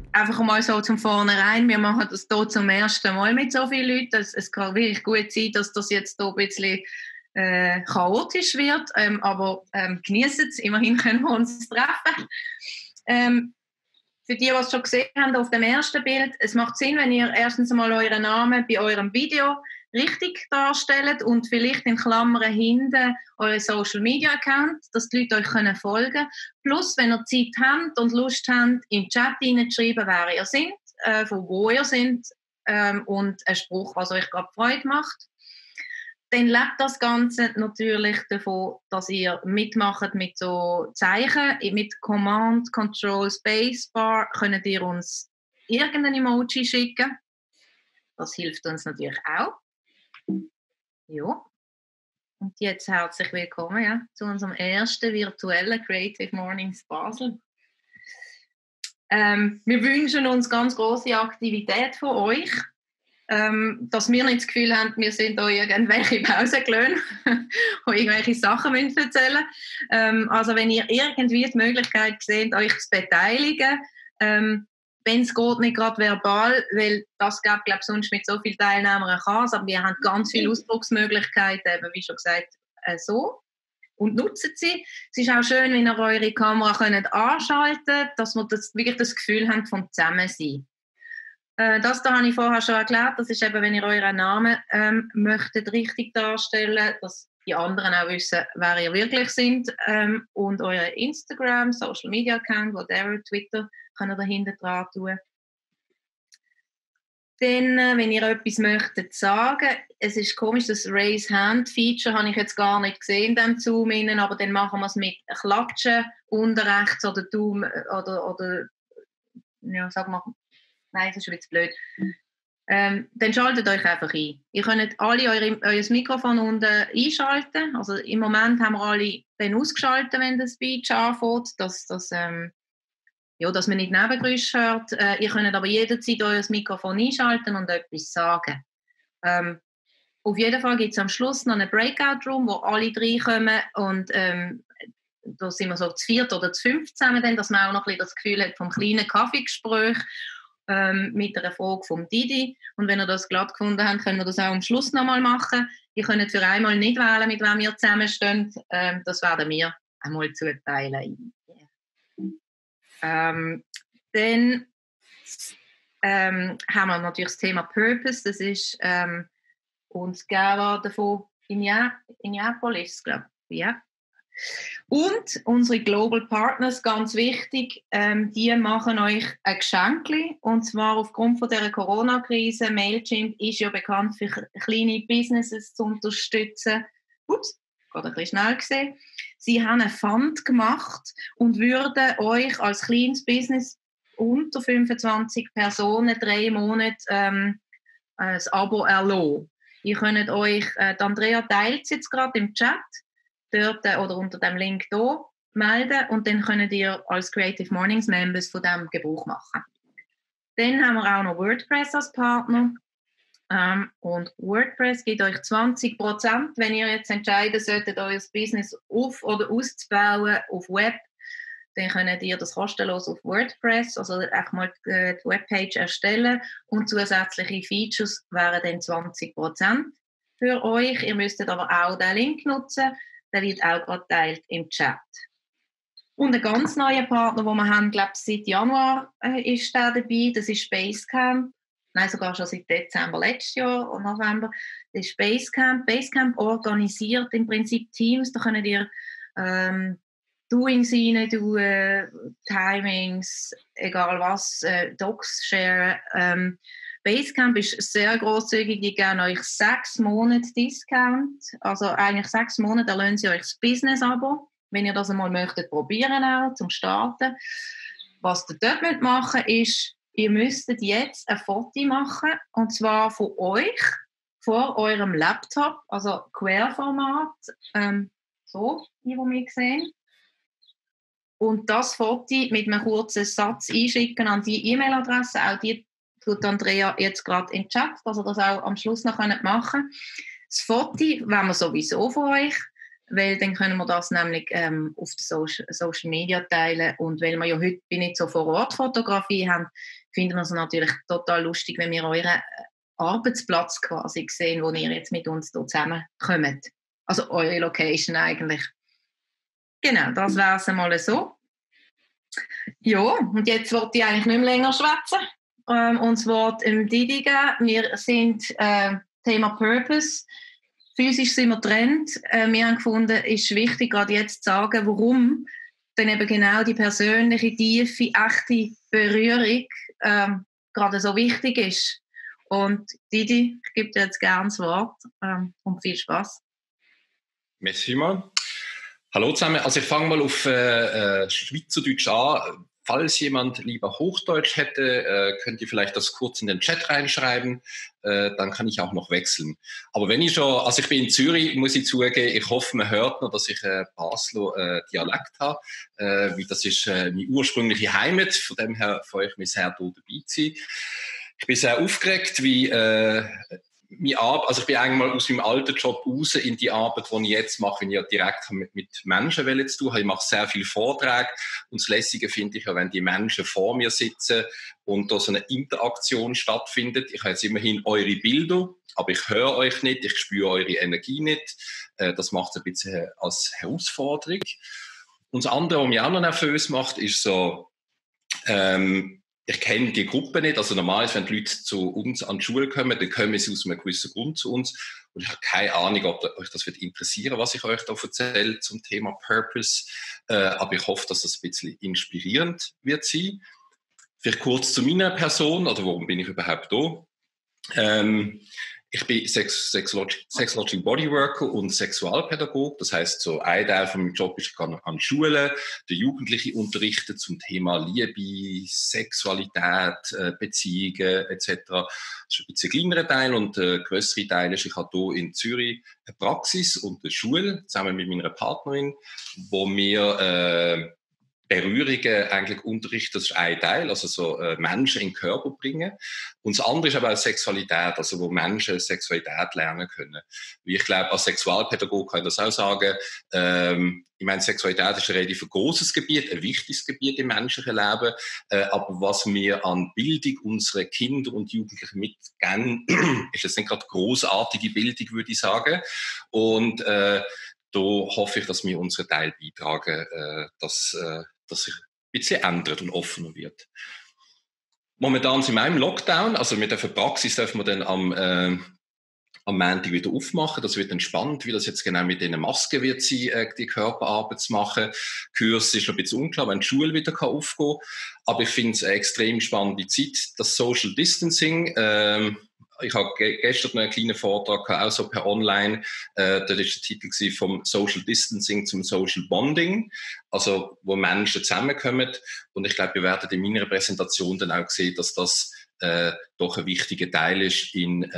einfach mal so zum Vornherein, wir machen das hier zum ersten Mal mit so vielen Leuten. Es kann wirklich gut sein, dass das jetzt hier ein bisschen chaotisch wird, aber geniessen es, immerhin können wir uns treffen. Für die es schon gesehen haben auf dem ersten Bild, es macht Sinn, wenn ihr erstens mal euren Namen bei eurem Video richtig darstellt und vielleicht in Klammern hinten euren Social Media Account, dass die Leute euch folgen können. Plus, wenn ihr Zeit habt und Lust habt, im Chat hineinzuschreiben, wer ihr seid, von wo ihr seid und einen Spruch, was euch gerade Freude macht. Dann lebt das Ganze natürlich davon, dass ihr mitmacht mit so Zeichen, mit Command, Control, Spacebar, könnt ihr uns irgendein Emoji schicken. Das hilft uns natürlich auch. Ja. Und jetzt herzlich willkommen zu unserem ersten virtuellen Creative Mornings Basel. Wir wünschen uns ganz große Aktivität von euch. Dass wir nicht das Gefühl haben, wir sind euch irgendwelche Pausengelöhne, die irgendwelche Sachen erzählen müssen. Also wenn ihr irgendwie die Möglichkeit seht, euch zu beteiligen, wenn es geht, nicht gerade verbal, weil das geht, glaube ich, sonst mit so vielen Teilnehmern kann es, aber wir haben ganz viele Ausdrucksmöglichkeiten, eben, wie schon gesagt, so. Und nutzen sie. Es ist auch schön, wenn ihr eure Kamera anschalten könnt, dass wir wirklich das Gefühl haben vom Zusammensein. Das da habe ich vorher schon erklärt, das ist eben, wenn ihr euren Namen möchtet richtig darstellen, dass die anderen auch wissen, wer ihr wirklich seid, und euer Instagram, Social Media Account, whatever, Twitter, könnt ihr dahinter dran tun. Dann, wenn ihr etwas möchtet sagen, es ist komisch, das Raise Hand Feature habe ich jetzt gar nicht gesehen in diesem Zoom, aber dann machen wir es mit Klatschen unten rechts oder Daumen oder ja, sag mal. Nein, das ist jetzt blöd. Dann schaltet euch einfach ein. Ihr könnt alle euer Mikrofon unten einschalten. Also im Moment haben wir alle dann ausgeschaltet, wenn der Speech anfängt, dass man nicht Nebengeräusche hört. Ihr könnt aber jederzeit euer Mikrofon einschalten und etwas sagen. Auf jeden Fall gibt es am Schluss noch einen Breakout-Room, wo alle reinkommen und da sind wir so zu 4 oder zu 5 zusammen, dann, dass man auch noch ein bisschen das Gefühl hat vom kleinen Kaffeegespräch, mit einer Frage vom Didi. Und wenn ihr das glatt gefunden habt, können wir das auch am Schluss nochmal machen. Ihr könnt für einmal nicht wählen, mit wem ihr zusammensteht. Das werden wir einmal zuteilen. Dann haben wir natürlich das Thema Purpose. Das ist uns gegeben worden von Indianapolis, glaube ich. Ja. Und unsere Global Partners, ganz wichtig, die machen euch ein Geschenkli, und zwar aufgrund von dieser Corona-Krise. Mailchimp ist ja bekannt für kleine Businesses zu unterstützen. Ups, gerade ein bisschen schnell gesehen. Sie haben einen Fund gemacht und würden euch als kleines Business unter 25 Personen 3 Monate ein Abo erlassen. Ihr könnt euch, Andrea teilt es jetzt gerade im Chat, dort oder unter dem Link hier melden, und dann könnt ihr als Creative Mornings Members von dem Gebrauch machen. Dann haben wir auch noch WordPress als Partner, und WordPress gibt euch 20%, wenn ihr jetzt entscheiden solltet, euer Business auf- oder auszubauen auf Web. Dann könnt ihr das kostenlos auf WordPress, also einfach mal die Webpage erstellen, und zusätzliche Features wären dann 20% für euch. Ihr müsstet aber auch den Link nutzen. Der wird auch gerade geteilt im Chat. Und ein ganz neuer Partner, den wir haben, glaube ich, seit Januar ist der dabei. Das ist Basecamp. Nein, sogar schon seit Dezember letztes Jahr und November. Das ist Basecamp. Basecamp organisiert im Prinzip Teams. Da könnt ihr Doings rein tun, Timings, egal was, Docs sharen. Basecamp ist sehr grosszügig, die geben euch 6 Monate Discount, also eigentlich 6 Monate erlösen sie euch das Business-Abo, wenn ihr das einmal möchtet probieren auch, zum Starten. Was ihr dort machen müsst, ist, ihr müsstet jetzt ein Foto machen, und zwar von euch, vor eurem Laptop, also Querformat, so, die wir sehen. Und das Foto mit einem kurzen Satz einschicken an die E-Mail-Adresse, auch die tut Andrea jetzt gerade im Chat, dass ihr das auch am Schluss noch machen könnt. Das Foto wollen wir sowieso von euch. weil dann können wir das nämlich auf den Social Media teilen. Und weil wir ja heute nicht so vor Ort Fotografie haben, finden wir es natürlich total lustig, wenn wir euren Arbeitsplatz quasi sehen, wo ihr jetzt mit uns hier zusammenkommt. Also eure Location eigentlich. Genau, das wäre es einmal so. Ja, und jetzt wollte ich eigentlich nicht mehr länger schwätzen. Uns Wort im Didi geben. Wir sind Thema Purpose. Physisch sind wir getrennt. Wir haben gefunden, es ist wichtig, gerade jetzt zu sagen, warum dann eben genau die persönliche, tiefe, echte Berührung gerade so wichtig ist. Und Didi, ich gebe dir jetzt gerne das Wort und viel Spaß. Merci vielmals. Hallo zusammen. Also ich fange mal auf Schweizerdeutsch an. Falls jemand lieber Hochdeutsch hätte, könnt ihr vielleicht das kurz in den Chat reinschreiben. Dann kann ich auch noch wechseln. Aber wenn ich schon, also ich bin in Zürich, muss ich zugeben, ich hoffe, man hört noch, dass ich Basler Dialekt habe. Weil das ist meine ursprüngliche Heimat, von dem her freue ich mich sehr, hier dabei zu sein. Ich bin sehr aufgeregt, wie also ich bin eigentlich mal aus meinem alten Job raus in die Arbeit, die ich jetzt mache, wenn ich ja direkt mit Menschen zu tun habe. Ich mache sehr viele Vorträge und das Lässige finde ich ja, wenn die Menschen vor mir sitzen und da so eine Interaktion stattfindet. Ich habe jetzt immerhin eure Bilder, aber ich höre euch nicht, ich spüre eure Energie nicht. Das macht es ein bisschen als Herausforderung. Und das andere, was mich auch noch nervös macht, ist so, ich kenne die Gruppe nicht. Also normalerweise, wenn die Leute zu uns an die Schule kommen, dann kommen sie aus einem gewissen Grund zu uns. Und ich habe keine Ahnung, ob euch das wird interessieren, was ich euch da erzähle zum Thema Purpose. Aber ich hoffe, dass das ein bisschen inspirierend wird sein. Vielleicht kurz zu meiner Person, oder warum bin ich überhaupt da? Ich bin Sexological Bodyworker und Sexualpädagoge. Das heisst, so ein Teil von meinem Job ist, ich kann an Schulen die Jugendlichen unterrichten zum Thema Liebe, Sexualität, Beziehungen etc. Das ist ein bisschen kleinerer Teil und der grössere Teil ist, ich habe hier in Zürich eine Praxis und eine Schule zusammen mit meiner Partnerin, wo wir Berührungen eigentlich unterrichten, das ist ein Teil, also so Menschen in den Körper bringen. Und das andere ist aber auch Sexualität, also wo Menschen Sexualität lernen können. Wie ich glaube, als Sexualpädagoge kann ich das auch sagen, ich meine, Sexualität ist ein relativ großes Gebiet, ein wichtiges Gebiet im menschlichen Leben, aber was wir an Bildung unserer Kinder und Jugendlichen mitgeben, ist jetzt nicht gerade großartige Bildung, würde ich sagen. Und da hoffe ich, dass wir unseren Teil beitragen, dass sich ein bisschen ändert und offener wird. Momentan sind wir im Lockdown, also mit der Praxis dürfen wir dann am Montag wieder aufmachen. Das wird dann spannend, wie das jetzt genau mit den Masken wird sein, die Körperarbeit zu machen. Kurs ist noch ein bisschen unklar, wenn die Schule wieder aufgehen kann. Aber ich finde es eine extrem spannende Zeit. Das Social Distancing, ich habe gestern noch einen kleinen Vortrag gehabt, auch so per Online. Dort war der Titel vom Social Distancing zum Social Bonding, also wo Menschen zusammenkommen. Und ich glaube, wir werden in meiner Präsentation dann auch sehen, dass das doch ein wichtiger Teil ist in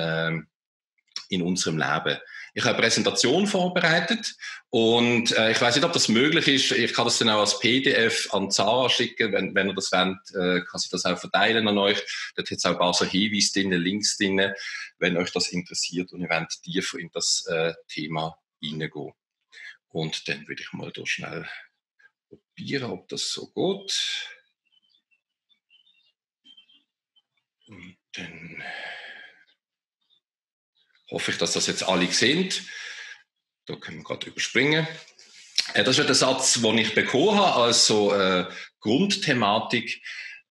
unserem Leben. Ich habe eine Präsentation vorbereitet und ich weiß nicht, ob das möglich ist. Ich kann das dann auch als PDF an Zara schicken. Wenn ihr das wollt, kann sie das auch verteilen an euch. Dort hat es auch ein paar so Hinweise drin, Links drin, wenn euch das interessiert und ihr wollt tiefer in das Thema hineingehen. Und dann würde ich mal da schnell probieren, ob das so geht. Und dann hoffe ich, dass das jetzt alle sehen. Da können wir gerade überspringen. Das ist der Satz, den ich bekommen habe, als so Grundthematik.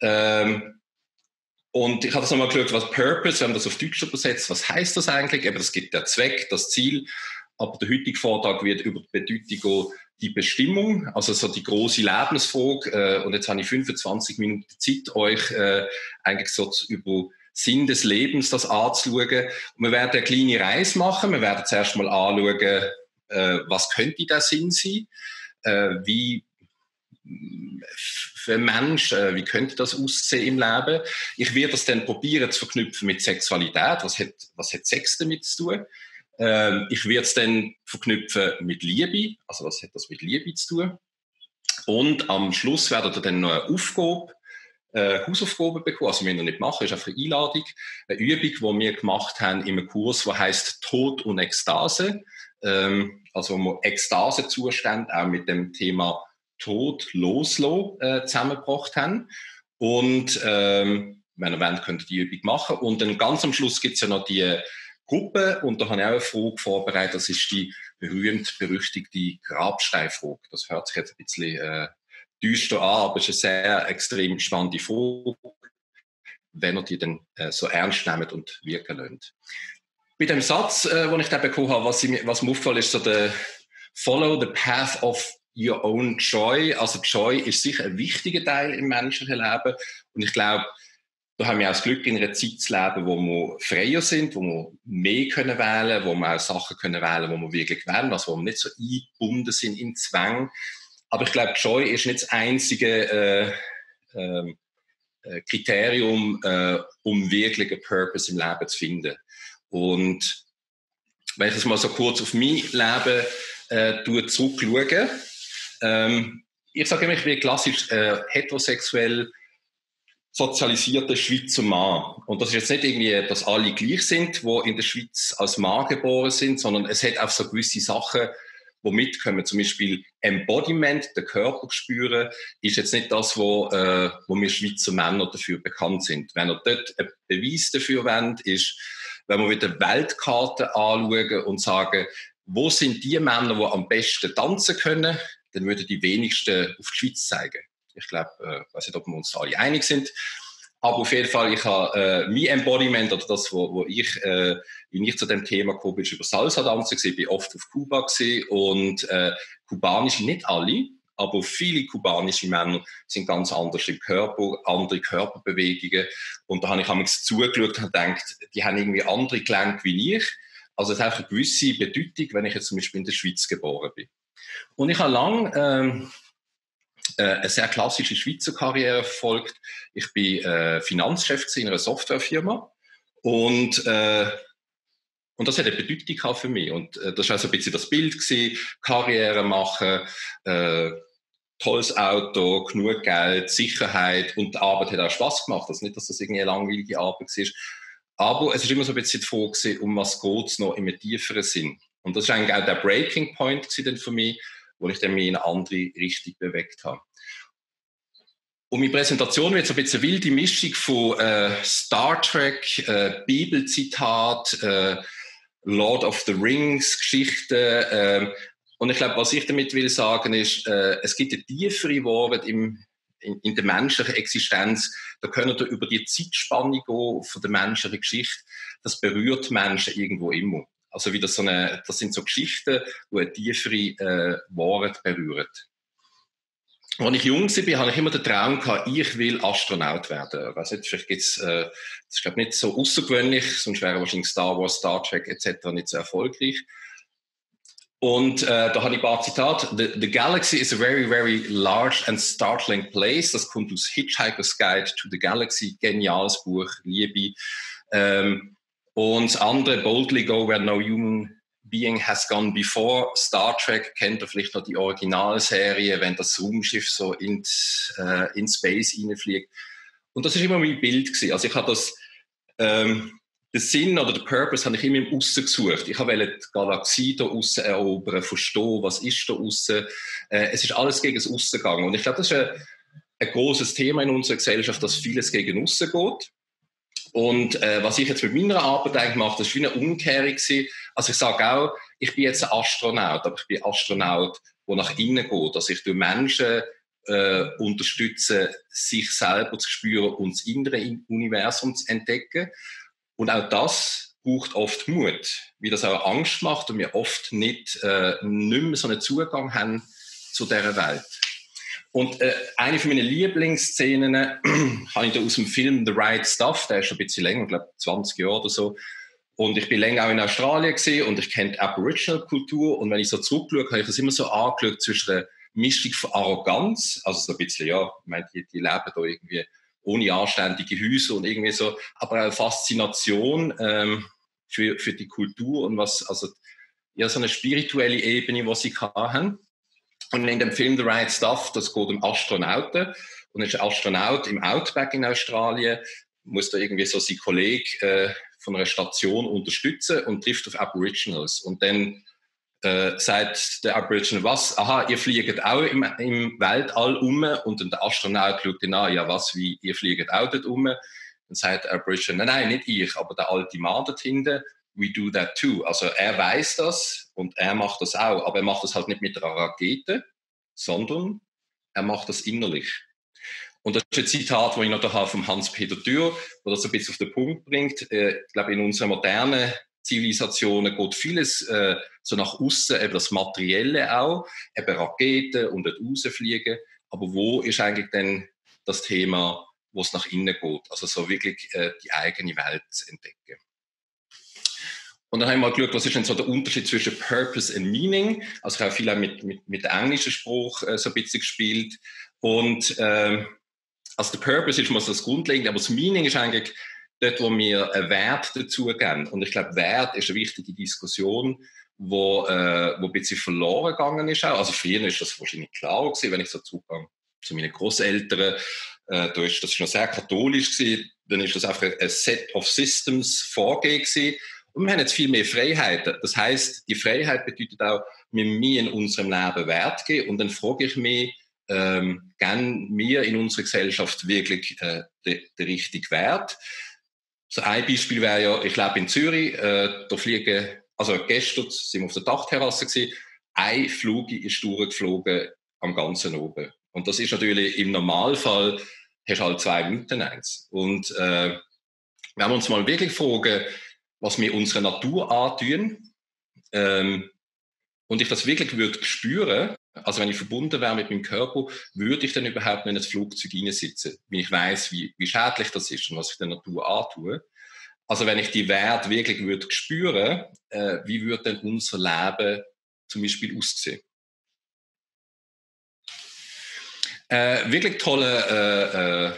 Und ich habe das nochmal geschaut, was Purpose, wir haben das auf Deutsch übersetzt, was heißt das eigentlich? Eben, das gibt der Zweck, das Ziel. Aber der heutige Vortrag wird über die Bedeutung die Bestimmung, also so die große Lebensfrage. Und jetzt habe ich 25 Minuten Zeit, euch eigentlich so über Sinn des Lebens das anzuschauen. Und wir werden eine kleine Reise machen. Wir werden zuerst mal anschauen, was könnte der Sinn sein? Wie für Menschen, wie könnte das aussehen im Leben? Ich werde das dann probieren zu verknüpfen mit Sexualität. Was hat Sex damit zu tun? Ich werde es dann verknüpfen mit Liebe. Also was hat das mit Liebe zu tun? Und am Schluss werdet ihr dann noch eine Aufgabe, Hausaufgaben bekommen, also wir noch nicht machen, ist einfach eine Einladung, eine Übung, die wir gemacht haben in einem Kurs, der heisst Tod und Ekstase. Also also wo wir Ekstasezustände auch mit dem Thema Tod loslassen zusammengebracht haben. Und wenn ihr wollt, könnt ihr die Übung machen. Und dann ganz am Schluss gibt es ja noch die Gruppe, und da habe ich auch eine Frage vorbereitet, das ist die berühmt-berüchtigte Grabsteinfrage. Das hört sich jetzt ein bisschen düster an, aber es ist eine sehr extrem spannende Frage, wenn ihr die dann so ernst nehmt und wirken lasst. Bei dem Satz, den ich da bekommen habe, was mir aufgefallen ist, so der Follow the path of your own joy. Also Joy ist sicher ein wichtiger Teil im menschlichen Leben, und ich glaube, da haben wir auch das Glück, in einer Zeit zu leben, wo wir freier sind, wo wir mehr können wählen, wo wir auch Sachen können wählen, wo wir wirklich wählen, also wo wir nicht so eingebunden sind in Zwang. Aber ich glaube, Joy ist nicht das einzige Kriterium, um wirklich einen Purpose im Leben zu finden. Und wenn ich das mal so kurz auf mein Leben zurückschaue, ich sage immer, ich bin klassisch heterosexuell sozialisierter Schweizer Mann. Und das ist jetzt nicht irgendwie, dass alle gleich sind, die in der Schweiz als Mann geboren sind, sondern es hat auch so gewisse Sachen, die mitkommen. Zum Beispiel Embodiment, den Körper spüren, ist jetzt nicht das, wo wir Schweizer Männer dafür bekannt sind. Wenn ihr dort einen Beweis dafür wollt, ist, wenn wir wieder Weltkarte anschauen und sagen, wo sind die Männer, die am besten tanzen können, dann würden die wenigsten auf die Schweiz zeigen. Ich glaube, ich weiß nicht, ob wir uns alle einig sind. Aber auf jeden Fall, ich habe mein Embodiment, oder das, wie ich zu dem Thema gekommen bin, ist über Salsa tanzen gewesen. Ich bin oft auf Kuba gewesen, und kubanische, nicht alle, aber viele kubanische Männer sind ganz anders im Körper, andere Körperbewegungen. Und da habe ich einmal zugeschaut und gedacht, die haben irgendwie andere Gelenke wie ich. Also es hat eine gewisse Bedeutung, wenn ich jetzt zum Beispiel in der Schweiz geboren bin. Und ich habe lange eine sehr klassische Schweizer Karriere verfolgt. Ich bin Finanzchef in einer Softwarefirma, und das hat eine Bedeutung für mich. Und das war auch so ein bisschen das Bild gewesen, Karriere machen, tolles Auto, genug Geld, Sicherheit, und die Arbeit hat auch Spass gemacht. Also nicht, dass das irgendwie eine langweilige Arbeit war. Aber es ist immer so ein bisschen die Frage gewesen, um was geht es noch im tieferen Sinn. Und das war eigentlich auch der Breaking Point gewesen für mich, wo ich dann mich in eine andere Richtung bewegt habe. Und meine Präsentation wird so ein bisschen eine wilde Mischung von Star Trek, Bibelzitat, Lord of the Rings Geschichten. Und ich glaube, was ich damit will sagen ist, es gibt eine tiefere Wahrheit in der menschlichen Existenz. Da können wir über die Zeitspanne gehen von der menschlichen Geschichte. Das berührt Menschen irgendwo immer. Also wieder das sind so Geschichten, die eine tiefere Wahrheit berühren. Als ich jung war, hatte ich immer den Traum gehabt, ich will Astronaut werden. Ich weiss nicht, vielleicht gibt's, das ist glaube ich nicht so außergewöhnlich, sonst wäre wahrscheinlich Star Wars, Star Trek etc. nicht so erfolgreich. Und da habe ich ein paar Zitate. The galaxy is a very, very large and startling place. Das kommt aus Hitchhiker's Guide to the Galaxy. Geniales Buch, Liebe. Und das andere, Boldly Go Where No Human Being Has Gone Before. Star Trek kennt ihr vielleicht noch die Originalserie, wenn das Raumschiff so in Space reinfliegt. Und das ist immer mein Bild gewesen. Also ich habe das, den Sinn oder den Purpose habe ich immer im Aussen gesucht. Ich wollte die Galaxie da aussen erobern, verstehen, was ist da aussen. Es ist alles gegen das Aussen gegangen. Und ich glaube, das ist ein grosses Thema in unserer Gesellschaft, dass vieles gegen Aussen geht. Und was ich jetzt mit meiner Arbeit eigentlich mache, das war wie eine Umkehrung gewesen. Also ich sage auch, ich bin jetzt ein Astronaut, aber ich bin Astronaut, der nach innen geht. Also ich tue Menschen unterstützen, sich selber zu spüren und das innere Universum zu entdecken. Und auch das braucht oft Mut, weil das auch Angst macht und wir oft nicht mehr so einen Zugang haben zu dieser Welt. Und eine von meinen Lieblingsszenen habe ich da aus dem Film The Right Stuff, der ist schon ein bisschen länger, ich glaube 20 Jahre oder so. Und ich bin länger auch in Australien gewesen und ich kenne die Aboriginal-Kultur. Und wenn ich so zurückschaue, habe ich das immer so angeschaut zwischen einer Mischung von Arroganz, also so ein bisschen, ja, ich meine, die leben da irgendwie ohne anständige Häuser und irgendwie so, aber auch Faszination für die Kultur und was, also ja, so eine spirituelle Ebene, die sie haben. Und in dem Film The Right Stuff, das geht um Astronauten. Und ist ein Astronaut im Outback in Australien, muss da irgendwie so seinen Kollegen von einer Station unterstützen und trifft auf Aboriginals. Und dann sagt der Aboriginal, was? Aha, ihr fliegt auch im Weltall um, und dann der Astronaut schaut ihn an, ja was, wie, ihr fliegt auch dort um? Dann sagt der Aboriginal, nein, nicht ich, aber der alte Mann dort hinten, we do that too. Also er weiß das und er macht das auch, aber er macht das halt nicht mit einer Rakete, sondern er macht das innerlich. Und das ist ein Zitat, das ich noch da habe vom Hans-Peter Dürr, der das ein bisschen auf den Punkt bringt. Ich glaube, in unserer modernen Zivilisationen geht vieles so nach außen, eben das Materielle auch, eben Raketen und dort rausfliegen. Aber wo ist eigentlich denn das Thema, wo es nach innen geht? Also so wirklich die eigene Welt zu entdecken. Und dann haben wir mal geschaut, was ist denn so der Unterschied zwischen Purpose und Meaning. Also ich habe viel mit dem englischen Spruch so ein bisschen gespielt. Und also der Purpose ist mal so das Grundlegende, aber das Meaning ist eigentlich dort, wo wir einen Wert dazu geben. Und ich glaube, Wert ist eine wichtige Diskussion, wo ein bisschen verloren gegangen ist auch. Also früher ist das wahrscheinlich klar gewesen, wenn ich so zugehe zu meinen Großeltern, das ist noch sehr katholisch gewesen, dann ist das einfach ein Set of Systems vorgegeben gewesen. Und wir haben jetzt viel mehr Freiheiten. Das heisst, die Freiheit bedeutet auch, wir müssen in unserem Leben Wert geben. Und dann frage ich mich, geben wir in unserer Gesellschaft wirklich den richtigen Wert? So ein Beispiel wäre ja, ich lebe in Zürich, da fliegen, also gestern sind wir auf der Dachterrasse gewesen, ein Flug ist durchgeflogen am ganzen oben. Und das ist natürlich im Normalfall, hast du halt 2 Minuten eins. Und wenn wir uns mal wirklich fragen, was wir unserer Natur antun, und ich das wirklich würde spüren, also wenn ich verbunden wäre mit meinem Körper, würde ich dann überhaupt nicht in ein Flugzeug hineinsitzen, wenn ich weiss, wie schädlich das ist und was ich der Natur antue. Also wenn ich die Werte wirklich würde spüren, wie würde denn unser Leben zum Beispiel aussehen? Wirklich tolle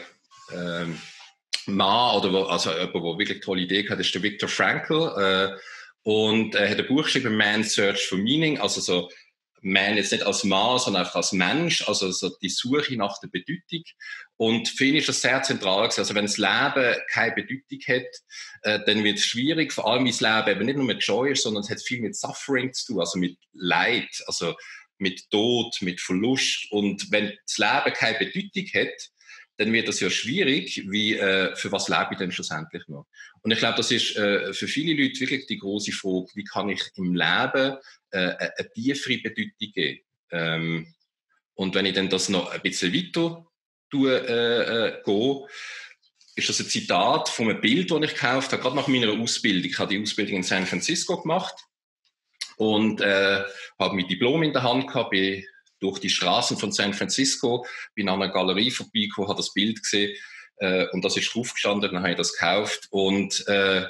Mann, oder also jemand, der wirklich tolle Ideen hat, ist der Viktor Frankl. Und er hat ein Buch geschrieben, Man's Search for Meaning, also so Man jetzt nicht als Mann, sondern einfach als Mensch, also so die Suche nach der Bedeutung. Und für ihn ist das sehr zentral gewesen. Also wenn das Leben keine Bedeutung hat, dann wird es schwierig, vor allem, weil das Leben eben nicht nur mit Joy ist, sondern es hat viel mit Suffering zu tun, also mit Leid, also mit Tod, mit Verlust. Und wenn das Leben keine Bedeutung hat, dann wird das ja schwierig, wie für was lebe ich denn schlussendlich noch? Und ich glaube, das ist für viele Leute wirklich die große Frage, wie kann ich im Leben eine tiefere Bedeutung geben? Und wenn ich dann das noch ein bisschen weiter gehe, ist das ein Zitat von einem Bild, das ich gekauft habe, gerade nach meiner Ausbildung. Ich habe die Ausbildung in San Francisco gemacht und habe mein Diplom in der Hand gehabt, bin durch die Straßen von San Francisco, bin an einer Galerie vorbeigekommen, habe das Bild gesehen und das ist draufgestanden, dann habe ich das gekauft und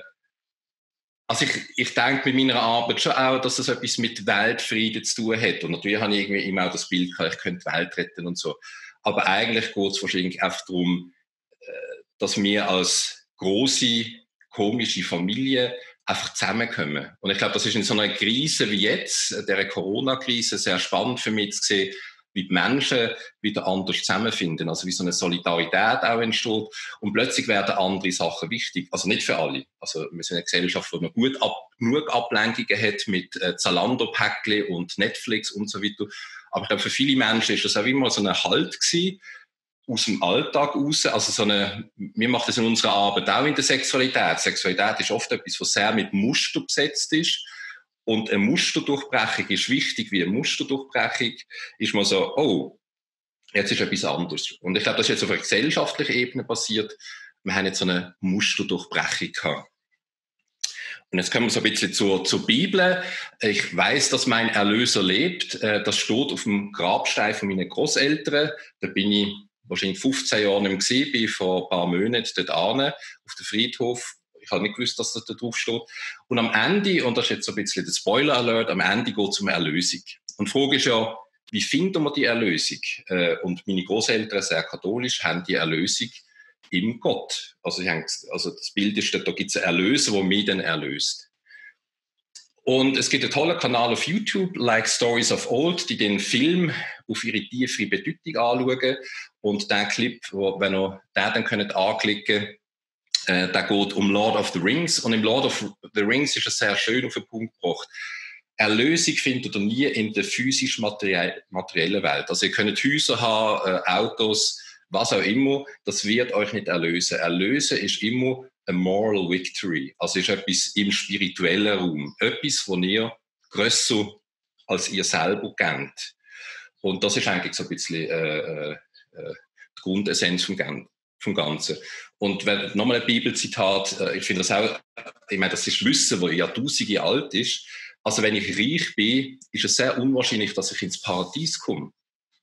also ich denke bei meiner Arbeit schon auch, dass das etwas mit Weltfrieden zu tun hat und natürlich habe ich irgendwie immer auch das Bild gehabt, ich könnte die Welt retten und so, aber eigentlich geht es wahrscheinlich einfach darum, dass wir als große komische Familie einfach zusammenkommen. Und ich glaube, das ist in so einer Krise wie jetzt, der Corona-Krise, sehr spannend für mich zu sehen, wie die Menschen wieder anders zusammenfinden. Also wie so eine Solidarität auch entsteht. Und plötzlich werden andere Sachen wichtig. Also nicht für alle. Also wir sind eine Gesellschaft, die noch genug Ablenkungen hat mit Zalando-Päckchen und Netflix und so weiter. Aber ich glaube, für viele Menschen ist das auch immer so ein Halt gewesen, aus dem Alltag raus, also so wir machen das in unserer Arbeit auch in der Sexualität. Sexualität ist oft etwas, was sehr mit Muster besetzt ist. Und eine Musterdurchbrechung ist wichtig, wie eine Musterdurchbrechung ist man so, oh, jetzt ist etwas anderes. Und ich glaube, das ist jetzt auf einer gesellschaftlichen Ebene passiert. Wir haben jetzt so eine Musterdurchbrechung gehabt. Und jetzt kommen wir so ein bisschen zur Bibel. Ich weiß, dass mein Erlöser lebt. Das steht auf dem Grabstein von meinen Großeltern. Da bin ich wahrscheinlich 15 Jahre nicht mehr gewesen, bin vor ein paar Monaten dort an, auf dem Friedhof. Ich habe nicht gewusst, dass das da drauf steht. Und am Ende, und das ist jetzt so ein bisschen der Spoiler-Alert, am Ende geht es um Erlösung. Und die Frage ist ja, wie finden wir die Erlösung? Und meine Großeltern, sehr katholisch, haben die Erlösung in Gott. Also das Bild ist, da gibt es einen Erlöser, der mich dann erlöst. Und es gibt einen tollen Kanal auf YouTube, Like Stories of Old, die den Film auf ihre tiefere Bedeutung anschauen. Und der Clip, wenn ihr den dann könnt anklicken, der geht um Lord of the Rings. Und im Lord of the Rings ist es sehr schön auf den Punkt gebracht. Erlösung findet ihr nie in der physisch-materiellen Welt. Also ihr könnt Häuser haben, Autos, was auch immer, das wird euch nicht erlösen. Erlösen ist immer a moral victory, also ist etwas im spirituellen Raum, etwas, wo ihr grösser als ihr selber kennt. Und das ist eigentlich so ein bisschen die Grundessenz vom Ganzen. Und wenn, nochmal ein Bibelzitat, ich finde das auch, ich meine, das ist Wissen, das Jahrtausende alt ist. Also wenn ich reich bin, ist es sehr unwahrscheinlich, dass ich ins Paradies komme.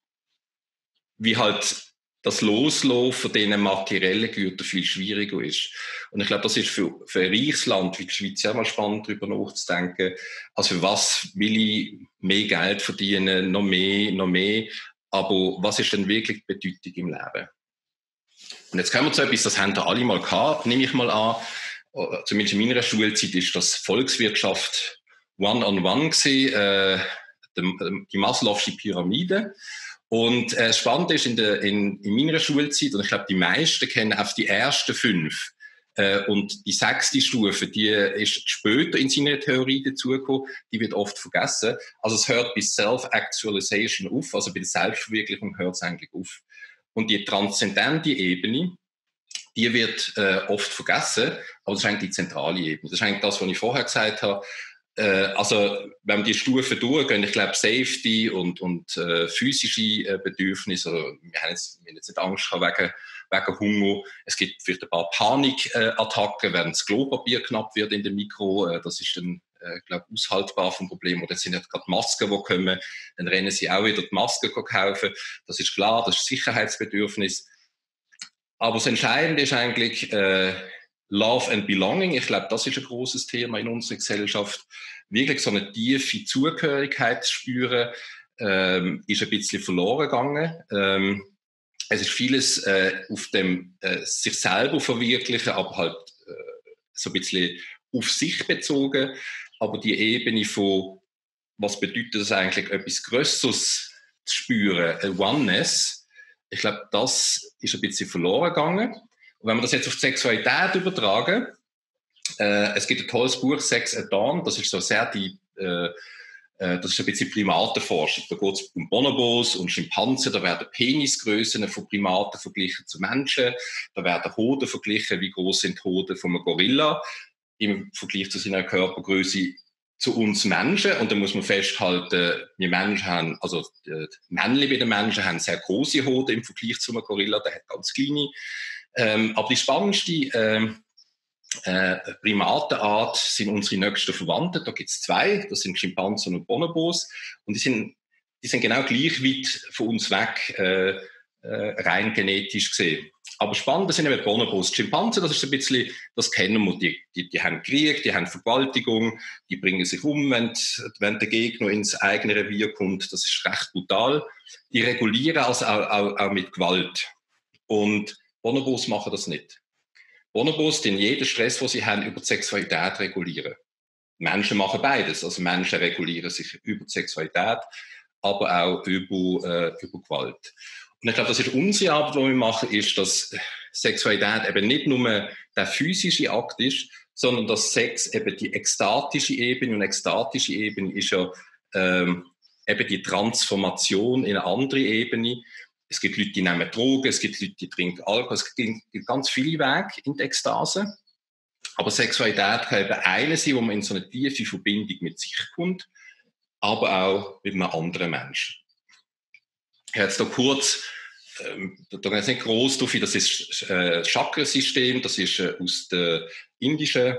Wie halt das Loslassen von diesen materiellen Gütern viel schwieriger ist. Und ich glaube, das ist für ein reiches Land wie die Schweiz ja mal spannend, darüber nachzudenken. Also für was will ich mehr Geld verdienen, noch mehr. Aber was ist denn wirklich die Bedeutung im Leben? Und jetzt kommen wir zu etwas, das haben da alle mal gehabt, nehme ich mal an. Zumindest in meiner Schulzeit ist das Volkswirtschaft One-on-One gewesen, die Maslow'sche Pyramide. Und das Spannende ist in meiner Schulzeit, und ich glaube, die meisten kennen auch die ersten 5. Und die 6. Stufe, die ist später in seiner Theorie dazugekommen, die wird oft vergessen. Also es hört bei Self-Actualization auf, also bei der Selbstverwirklichung hört es eigentlich auf. Und die transzendente Ebene, die wird oft vergessen, aber das ist eigentlich die zentrale Ebene. Das ist eigentlich das, was ich vorher gesagt habe. Also, wenn wir die Stufen durchgehen, ich glaube, Safety und physische Bedürfnisse, also, wir haben jetzt nicht Angst wegen Hunger. Es gibt vielleicht ein paar Panikattacken, wenn das Klopapier knapp wird in dem Mikro. Das ist dann, glaube ich, aushaltbar vom Problem. Oder jetzt sind jetzt gerade Masken, die kommen, dann rennen sie auch wieder die Masken kaufen. Das ist klar, das ist Sicherheitsbedürfnis. Aber das Entscheidende ist eigentlich, Love and Belonging, ich glaube, das ist ein großes Thema in unserer Gesellschaft. Wirklich so eine tiefe Zugehörigkeit zu spüren, ist ein bisschen verloren gegangen. Es ist vieles auf dem sich selber verwirklichen, aber halt so ein bisschen auf sich bezogen. Aber die Ebene von, was bedeutet es eigentlich, etwas Größeres zu spüren, eine Oneness, ich glaube, das ist ein bisschen verloren gegangen. Und wenn wir das jetzt auf die Sexualität übertragen, es gibt ein tolles Buch, Sex at Dawn, das ist so sehr das ist ein bisschen Primatenforschung. Da geht es um Bonobos und Schimpansen, da werden Penisgrößen von Primaten verglichen zu Menschen, da werden Hoden verglichen, wie groß sind die Hoden von einem Gorilla im Vergleich zu seiner Körpergröße zu uns Menschen. Und da muss man festhalten, wir Menschen haben, also die Männchen bei den Menschen haben sehr große Hoden im Vergleich zu einem Gorilla, der hat ganz kleine. Aber die spannendste Primatenart sind unsere nächsten Verwandten. Da gibt es 2, das sind Schimpansen und Bonobos. Und die sind genau gleich weit von uns weg, rein genetisch gesehen. Aber spannend sind eben Bonobos. Die Schimpansen, das ist ein bisschen, das kennen wir. Die haben Krieg, die haben Vergewaltigung, die bringen sich um, wenn der Gegner ins eigene Revier kommt. Das ist recht brutal. Die regulieren also auch mit Gewalt. Und Bonobos machen das nicht. Bonobos, den jeden Stress, den sie haben, über die Sexualität regulieren. Menschen machen beides. Also Menschen regulieren sich über die Sexualität, aber auch über Gewalt. Und ich glaube, das ist unsere Arbeit, die wir machen, ist, dass Sexualität eben nicht nur der physische Akt ist, sondern dass Sex eben die ekstatische Ebene, und ekstatische Ebene ist ja eben die Transformation in eine andere Ebene. Es gibt Leute, die nehmen Drogen, es gibt Leute, die trinken Alkohol, es gibt ganz viele Wege in die Ekstase. Aber Sexualität kann eben eine sein, wo man in so eine tiefe Verbindung mit sich kommt, aber auch mit einem anderen Menschen. Ich habe jetzt da kurz, da gehe ich jetzt nicht gross drauf, das ist das Chakrasystem, das ist aus der indischen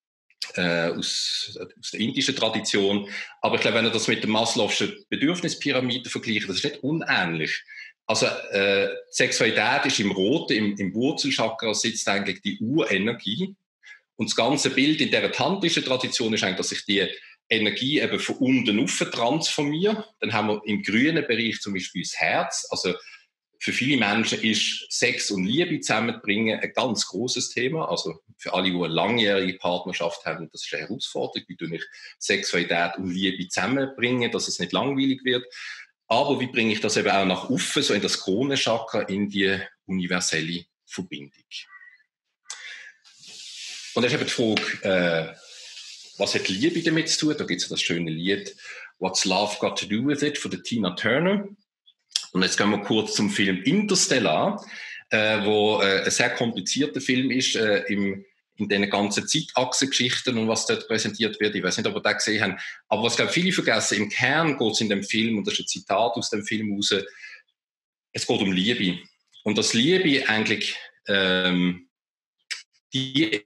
Tradition. Aber ich glaube, wenn ihr das mit der Maslow'schen Bedürfnispyramide vergleicht, das ist nicht unähnlich. Also Sexualität ist im Roten, im Wurzelchakra sitzt eigentlich die Urenergie. Und das ganze Bild in der tantischen Tradition ist eigentlich, dass ich die Energie eben von unten rauf transformiere. Dann haben wir im grünen Bereich zum Beispiel das Herz. Also für viele Menschen ist Sex und Liebe zusammenzubringen ein ganz großes Thema. Also für alle, die eine langjährige Partnerschaft haben, das ist eine Herausforderung. Wie tue ich Sexualität und Liebe zusammenbringen, dass es nicht langweilig wird. Aber wie bringe ich das eben auch nach oben, so in das Kronenchakra, in die universelle Verbindung? Und ich habe die Frage, was hat Liebe damit zu tun? Da gibt es das schöne Lied What's Love Got to Do With It von der Tina Turner. Und jetzt gehen wir kurz zum Film Interstellar, wo ein sehr komplizierter Film ist in den ganzen Zeitachsengeschichten und was dort präsentiert wird. Ich weiß nicht, ob ihr das gesehen habt. Aber was, glaube ich, viele vergessen, im Kern geht es in dem Film, und das ist ein Zitat aus dem Film raus, es geht um Liebe. Und dass Liebe eigentlich die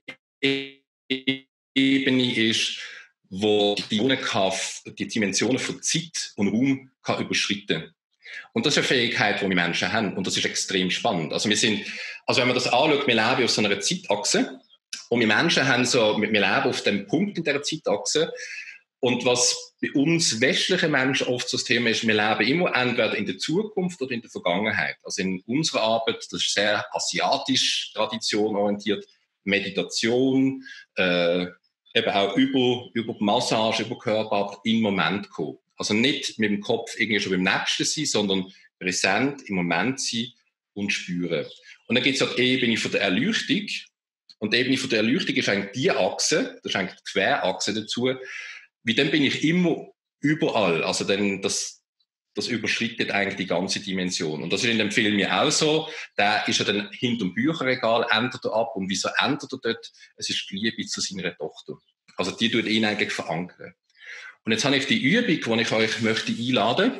Ebene ist, wo die Dimensionen von Zeit und Raum kann überschreiten. Und das ist eine Fähigkeit, die wir Menschen haben. Und das ist extrem spannend. Also wenn man das anschaut, wir leben auf so einer Zeitachse. Und wir Menschen haben wir leben auf dem Punkt in dieser Zeitachse. Und was bei uns westlichen Menschen oft so das Thema ist, wir leben immer entweder in der Zukunft oder in der Vergangenheit. Also in unserer Arbeit, das ist sehr asiatisch traditionorientiert, Meditation, eben auch über Massage, über Körperarbeit im Moment kommen. Also nicht mit dem Kopf irgendwie schon beim Nächsten sein, sondern präsent im Moment sein und spüren. Und dann gibt es ja die Ebene von der Erleuchtung. Und die Ebene von der Erleuchtung ist eigentlich die Achse, das ist eigentlich die Querachse dazu. Wie dann bin ich immer überall. Also dann das überschreitet eigentlich die ganze Dimension. Und das ist in dem Film ja auch so. Der ist ja dann hinter dem Bücherregal, ändert er ab. Und wieso ändert er dort? Es ist die Liebe zu seiner Tochter. Also die tut ihn eigentlich verankern. Und jetzt habe ich die Übung, die ich euch möchte einladen.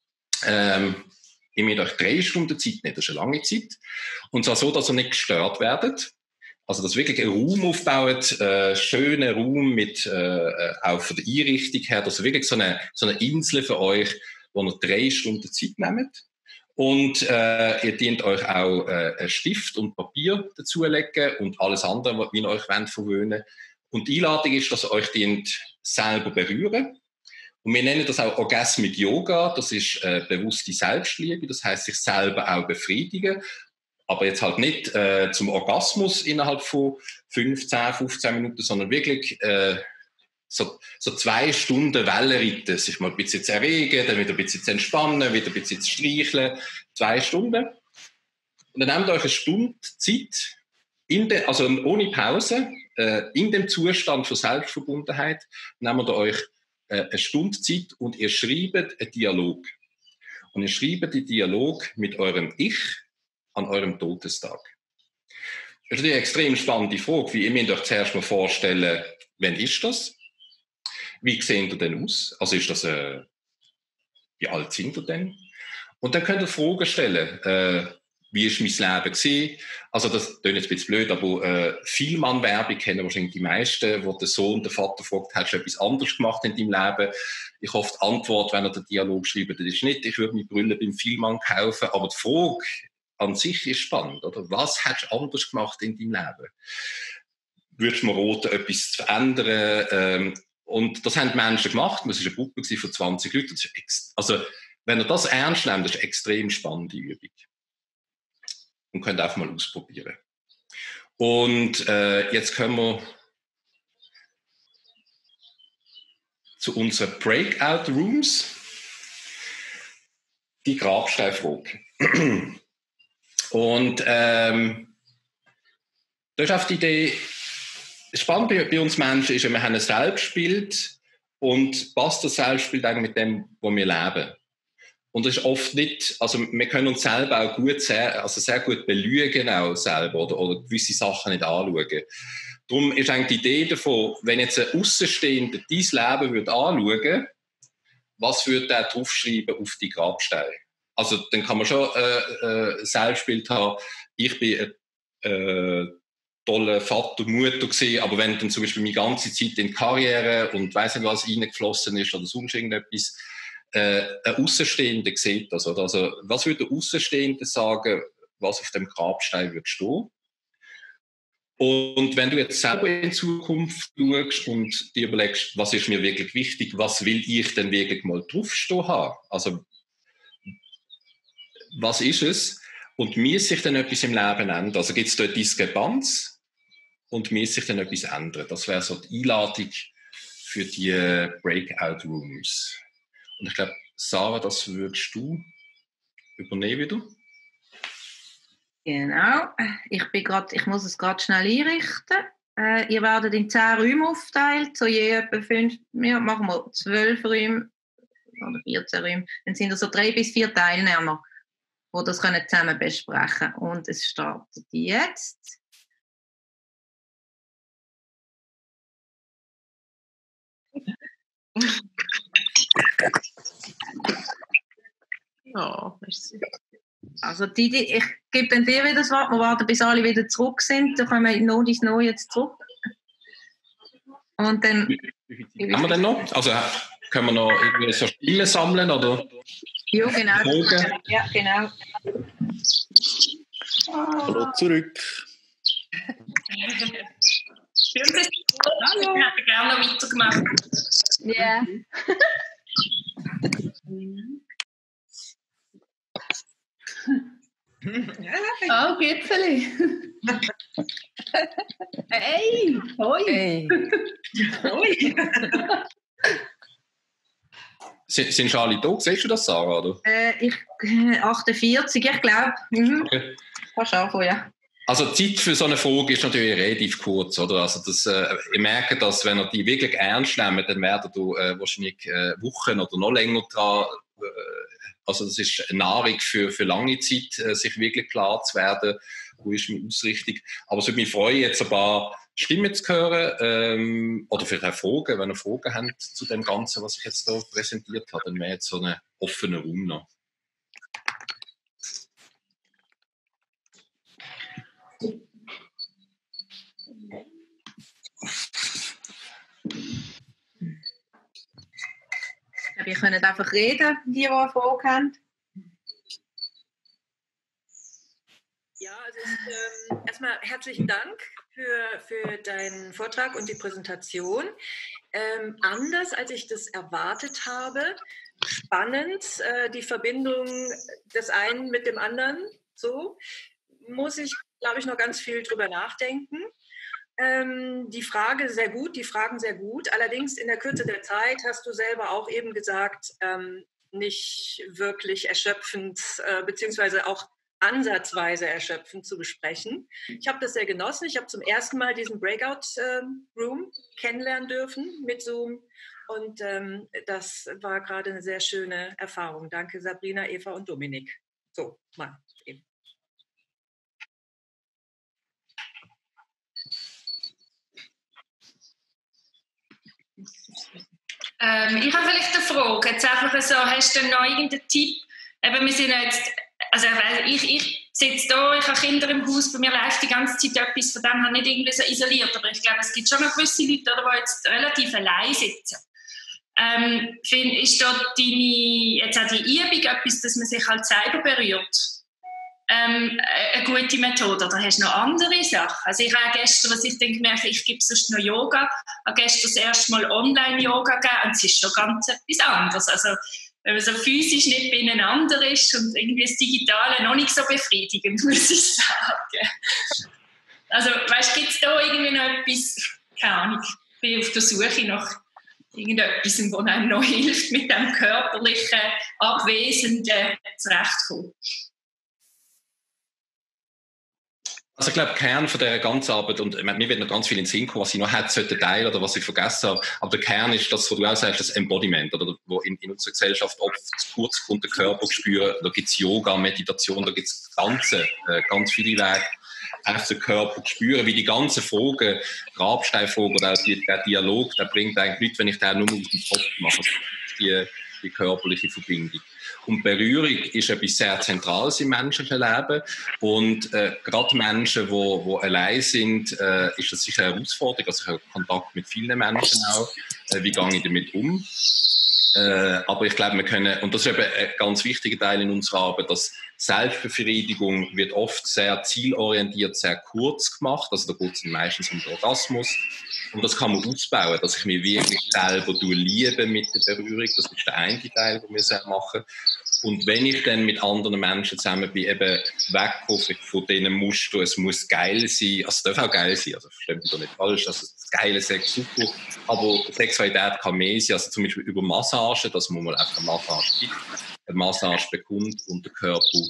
Ich möchte euch 3 Stunden Zeit nehmen, das ist eine lange Zeit. Und zwar so, dass ihr nicht gestört werdet. Also, dass wirklich einen Raum aufbaut, schönen Raum mit, auch von der Einrichtung her, dass wirklich so eine Insel für euch, wo ihr 3 Stunden Zeit nehmt. Und ihr dient euch auch einen Stift und Papier dazulegen und alles andere, wie ihr euch verwöhnen wollt. Und die Einladung ist, dass ihr euch dient selber berühren. Und wir nennen das auch Orgasmic Yoga. Das ist bewusste Selbstliebe. Das heißt, sich selber auch befriedigen. Aber jetzt halt nicht zum Orgasmus innerhalb von 15 Minuten, sondern wirklich so 2 Stunden Wellenreiten, sich mal ein bisschen zu erregen, dann wieder ein bisschen zu entspannen, wieder ein bisschen zu streicheln. 2 Stunden. Und dann nehmt ihr euch eine Stunde Zeit, also ohne Pause, in dem Zustand von Selbstverbundenheit, nehmt ihr euch eine Stunde Zeit und ihr schreibt einen Dialog. Und ihr schreibt den Dialog mit eurem Ich an eurem Todestag. Das ist eine extrem spannende Frage, wie ihr müsst euch zuerst mal vorstellen, wann ist das? Wie sehen ihr denn aus? Also ist das, wie alt sind ihr denn? Und dann könnt ihr Fragen stellen. Wie ist mein Leben gewesen? Also das klingt jetzt ein bisschen blöd, aber Vielmann-Werbung kennen wahrscheinlich die meisten, wo der Sohn den Vater fragt, hast du etwas anderes gemacht in deinem Leben? Ich hoffe, die Antwort, wenn er den Dialog schreibt, das ist nicht, ich würde meine Brille beim Vielmann kaufen, aber die Frage an sich ist spannend, oder? Was hättest du anders gemacht in deinem Leben? Würdest du mir raten, etwas zu verändern? Und das haben die Menschen gemacht. Es war eine Gruppe von 20 Leuten. Also, wenn ihr das ernst nehmt, das ist eine extrem spannende Übung. Und könnt einfach mal ausprobieren. Und jetzt kommen wir zu unseren Breakout Rooms. Die Grabsteinfrage. Und das ist auch die Idee, spannend bei uns Menschen ist, wir haben ein Selbstbild und passt das Selbstbild eigentlich mit dem, wo wir leben. Und das ist oft nicht, also wir können uns selber auch sehr gut belügen auch selber oder gewisse Sachen nicht anschauen. Darum ist eigentlich die Idee davon, wenn jetzt ein Aussenstehender dein Leben würde anschauen, was würde der draufschreiben auf die Grabsteine? Also dann kann man schon Selbstbild haben, ich bin toller Vater, Mutter gewesen, aber wenn dann zum Beispiel meine ganze Zeit in die Karriere und weiss nicht was reingeflossen ist oder sonst irgendetwas, ein Außenstehender sieht das. Oder? Also, was würde der Außenstehende sagen, was auf dem Grabstein wird stehen? Und wenn du jetzt selber in Zukunft schaust und dir überlegst, was ist mir wirklich wichtig, was will ich denn wirklich mal draufstehen haben? Also, was ist es? Und muss sich dann etwas im Leben ändern? Also gibt es dort Diskrepanz und muss sich dann etwas ändern? Das wäre so die Einladung für die Breakout Rooms. Und ich glaube, Sarah, das würdest du übernehmen wieder? Genau. Ich muss es gerade schnell einrichten. Ihr werdet in 10 Räume aufteilt, so je etwa 5, ja, machen wir 12 Räume oder 14 Räume. Dann sind so 3 bis 4 Teilnehmer, die das zusammen besprechen können. Und es startet jetzt. Ja, merci. Also ich gebe dann dir wieder das Wort, wir warten, bis alle wieder zurück sind, dann kommen wir noch ins Neue jetzt zurück. Und dann... Haben wir denn noch? Also können wir noch irgendwie so Stimmen sammeln, oder? Ja, genau. Ja, genau. Hallo zurück. Schön, dass du Hallo. Ich hätte gerne noch weitergemacht. Ja. Oh, Gipfeli. Hey, hoi. Hey. Hoi. Sind schon alle da? Siehst du das, Sarah? Oder? 48, ich glaube. Okay. Kannst du anfangen, ja. Also die Zeit für so eine Frage ist natürlich relativ kurz, oder? Also das, ich merke, dass wenn ihr die wirklich ernst nehmt, dann werdet ihr wahrscheinlich Wochen oder noch länger dran. Also das ist eine Nahrung für lange Zeit, sich wirklich klar zu werden, wo ist meine Ausrichtung. Aber es würde mich freuen, jetzt ein paar Stimmen zu hören oder vielleicht auch Fragen, wenn ihr Fragen habt zu dem Ganzen, was ich jetzt hier präsentiert habe, dann wäre jetzt so einen offenen Raum noch. Wir können einfach reden, die eine Frage haben. Ja, also erstmal herzlichen Dank für deinen Vortrag und die Präsentation. Anders, als ich das erwartet habe. Spannend, die Verbindung des einen mit dem anderen. So muss ich, glaube ich, noch ganz viel drüber nachdenken. Die Fragen sehr gut. Allerdings in der Kürze der Zeit hast du selber auch eben gesagt, nicht wirklich erschöpfend, beziehungsweise auch ansatzweise erschöpfend zu besprechen. Ich habe das sehr genossen. Ich habe zum ersten Mal diesen Breakout-Room kennenlernen dürfen mit Zoom. Und das war gerade eine sehr schöne Erfahrung. Danke Sabrina, Eva und Dominik. So, mal eben. Ich habe vielleicht eine Frage. Jetzt einfach so, hast du noch irgendeinen Tipp? Eben, wir sind jetzt, also ich sitze da, ich habe Kinder im Haus, bei mir läuft die ganze Zeit etwas, von dem habe ich nicht irgendwie so isoliert, aber ich glaube, es gibt schon noch gewisse Leute, die jetzt relativ allein sitzen. Ist da jetzt auch die Übung etwas, dass man sich halt selber berührt? Eine gute Methode, oder hast du noch andere Sachen? Also ich habe gestern, was ich denke, ich gebe sonst noch Yoga, habe gestern das erste Mal Online-Yoga gegeben und es ist schon ganz etwas anderes. Also wenn man so physisch nicht beieinander ist und irgendwie das Digitale noch nicht so befriedigend, muss ich sagen. Also weißt, gibt es da irgendwie noch etwas, keine Ahnung, ich bin auf der Suche nach irgendetwas, das einem noch hilft, mit dem körperlichen, Abwesenden zurechtzukommen. Also ich glaube, der Kern von dieser ganzen Arbeit, und mir wird noch ganz viel in den Sinn kommen, was ich noch hätte sollte teilen oder was ich vergessen habe, aber der Kern ist das, was du auch sagst, das Embodiment, oder wo in unserer Gesellschaft oft zu kurz kommt, der Körper spüren, da gibt es Yoga, Meditation, da gibt es ganz viele Wege, einfach den Körper spüren, wie die ganzen Fragen, Grabsteinfragen oder auch der Dialog, der bringt eigentlich nichts, wenn ich den nur aus dem Kopf mache, die körperliche Verbindung. Und Berührung ist etwas sehr Zentrales im menschlichen Leben. Und gerade Menschen, die allein sind, ist das sicher eine Herausforderung. Also ich habe Kontakt mit vielen Menschen auch. Wie gehe ich damit um? Aber ich glaube, wir können, und das ist eben ein ganz wichtiger Teil in unserer Arbeit, dass Selbstbefriedigung wird oft sehr zielorientiert, sehr kurz gemacht. Also da geht es meistens um den Orgasmus. Und das kann man ausbauen, dass ich mich wirklich selber liebe mit der Berührung. Das ist der eine Teil, den wir sehr machen. Und wenn ich dann mit anderen Menschen zusammen bin, eben wegkomme von diesen Mustern, es muss geil sein, also es darf auch geil sein, also versteht mich da nicht falsch, also das geile Sex super, aber Sexualität kann mehr sein, also zum Beispiel über Massage, dass man mal einfach eine Massage gibt, eine Massage bekommt und der Körper